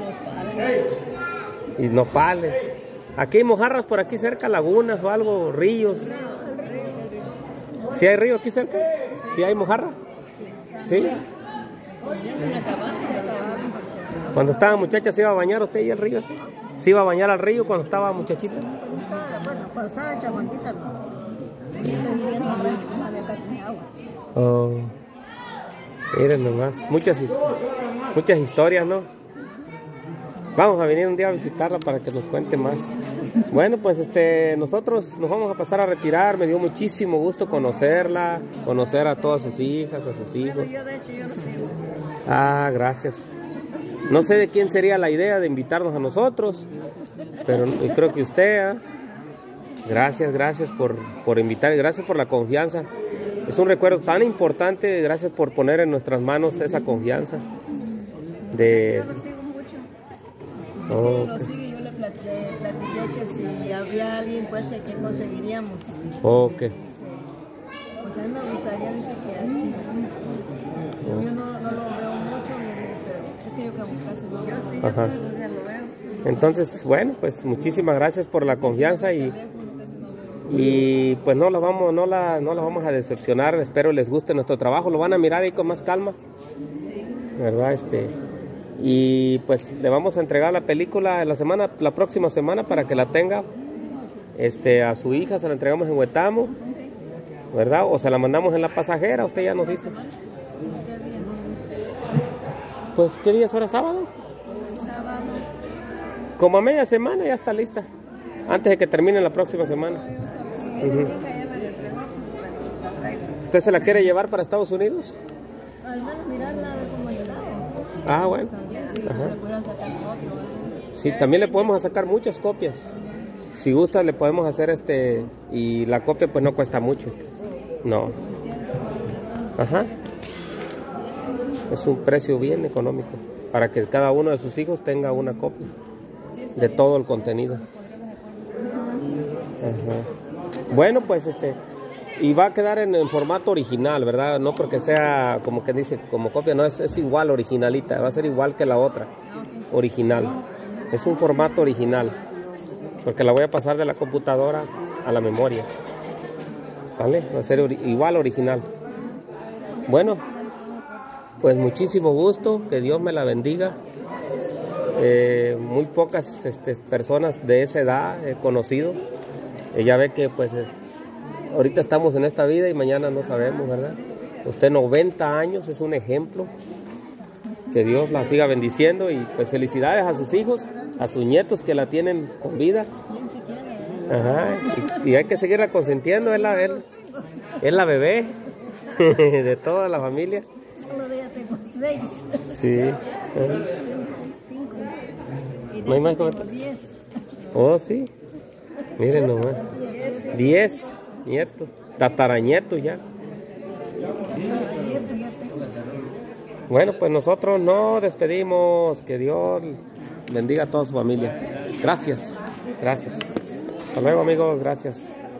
Y nopales. Aquí hay mojarras por aquí cerca, lagunas o algo, ríos. ¿Sí hay río aquí cerca? ¿Sí hay mojarra? ¿Sí? Cuando estaba muchacha, ¿se iba a bañar usted y el río? ¿Sí? ¿Se iba a bañar al río cuando estaba muchachita? Cuando estaba chamanquita, no. Oh, miren nomás, muchas historias, ¿no? Vamos a venir un día a visitarla para que nos cuente más. Bueno, pues nosotros nos vamos a pasar a retirar. Me dio muchísimo gusto conocerla, conocer a todas sus hijas, a sus hijos. Ah, gracias. No sé de quién sería la idea de invitarnos a nosotros, pero creo que usted, Gracias por invitar, gracias por la confianza. Es un recuerdo tan importante, gracias por poner en nuestras manos esa confianza. Yo lo sigo mucho. Oh, Sí, lo sigo y yo le platiqué que si había alguien, pues que quién conseguiríamos. ok. Dice, pues a mí me gustaría, dice que aquí. Yo no lo veo mucho, me dice, pero es que yo como casi no. Yo sí, Ajá. yo lo veo. Entonces, bueno, pues muchísimas gracias por la confianza y pues no la vamos a decepcionar. Espero les guste nuestro trabajo, lo van a mirar ahí con más calma, ¿verdad? Y pues le vamos a entregar la película la próxima semana para que la tenga a su hija. Se la entregamos en Huetamo, ¿verdad? O se la mandamos en la pasajera, usted ya nos dice. Pues, ¿qué día es ahora? ¿Sábado? Como a media semana ya está lista, antes de que termine la próxima semana. ¿Usted se la quiere llevar para Estados Unidos? Al menos mirarla a ver cómo está. Ah, bueno. También si Ajá. le pudieran sacar copia o algo. Sí, también le podemos sacar muchas copias. Si gusta le podemos hacer y la copia pues no cuesta mucho. No. Ajá. Es un precio bien económico para que cada uno de sus hijos tenga una copia de todo el contenido. Ajá. Bueno, pues y va a quedar en formato original, ¿verdad? No porque sea como que dice como copia, no, es igual, originalita, va a ser igual que la otra, original. Es un formato original, porque la voy a pasar de la computadora a la memoria. ¿Sale? Va a ser igual, original. Bueno, pues muchísimo gusto, que Dios me la bendiga. Muy pocas personas de esa edad he conocido. Ya ve que pues ahorita estamos en esta vida y mañana no sabemos, ¿verdad? Usted 90 años es un ejemplo. Que Dios la siga bendiciendo y pues felicidades a sus hijos, a sus nietos que la tienen con vida. Ajá, y hay que seguirla consentiendo, es la bebé de toda la familia. Solo de ella tengo 6. Sí. ¿No hay más comentarios? 10. Oh, sí. Miren nomás. 10 nietos, tataranietos ya. Bueno, pues nosotros nos despedimos. Que Dios bendiga a toda su familia. Gracias. Hasta luego, amigos. Gracias.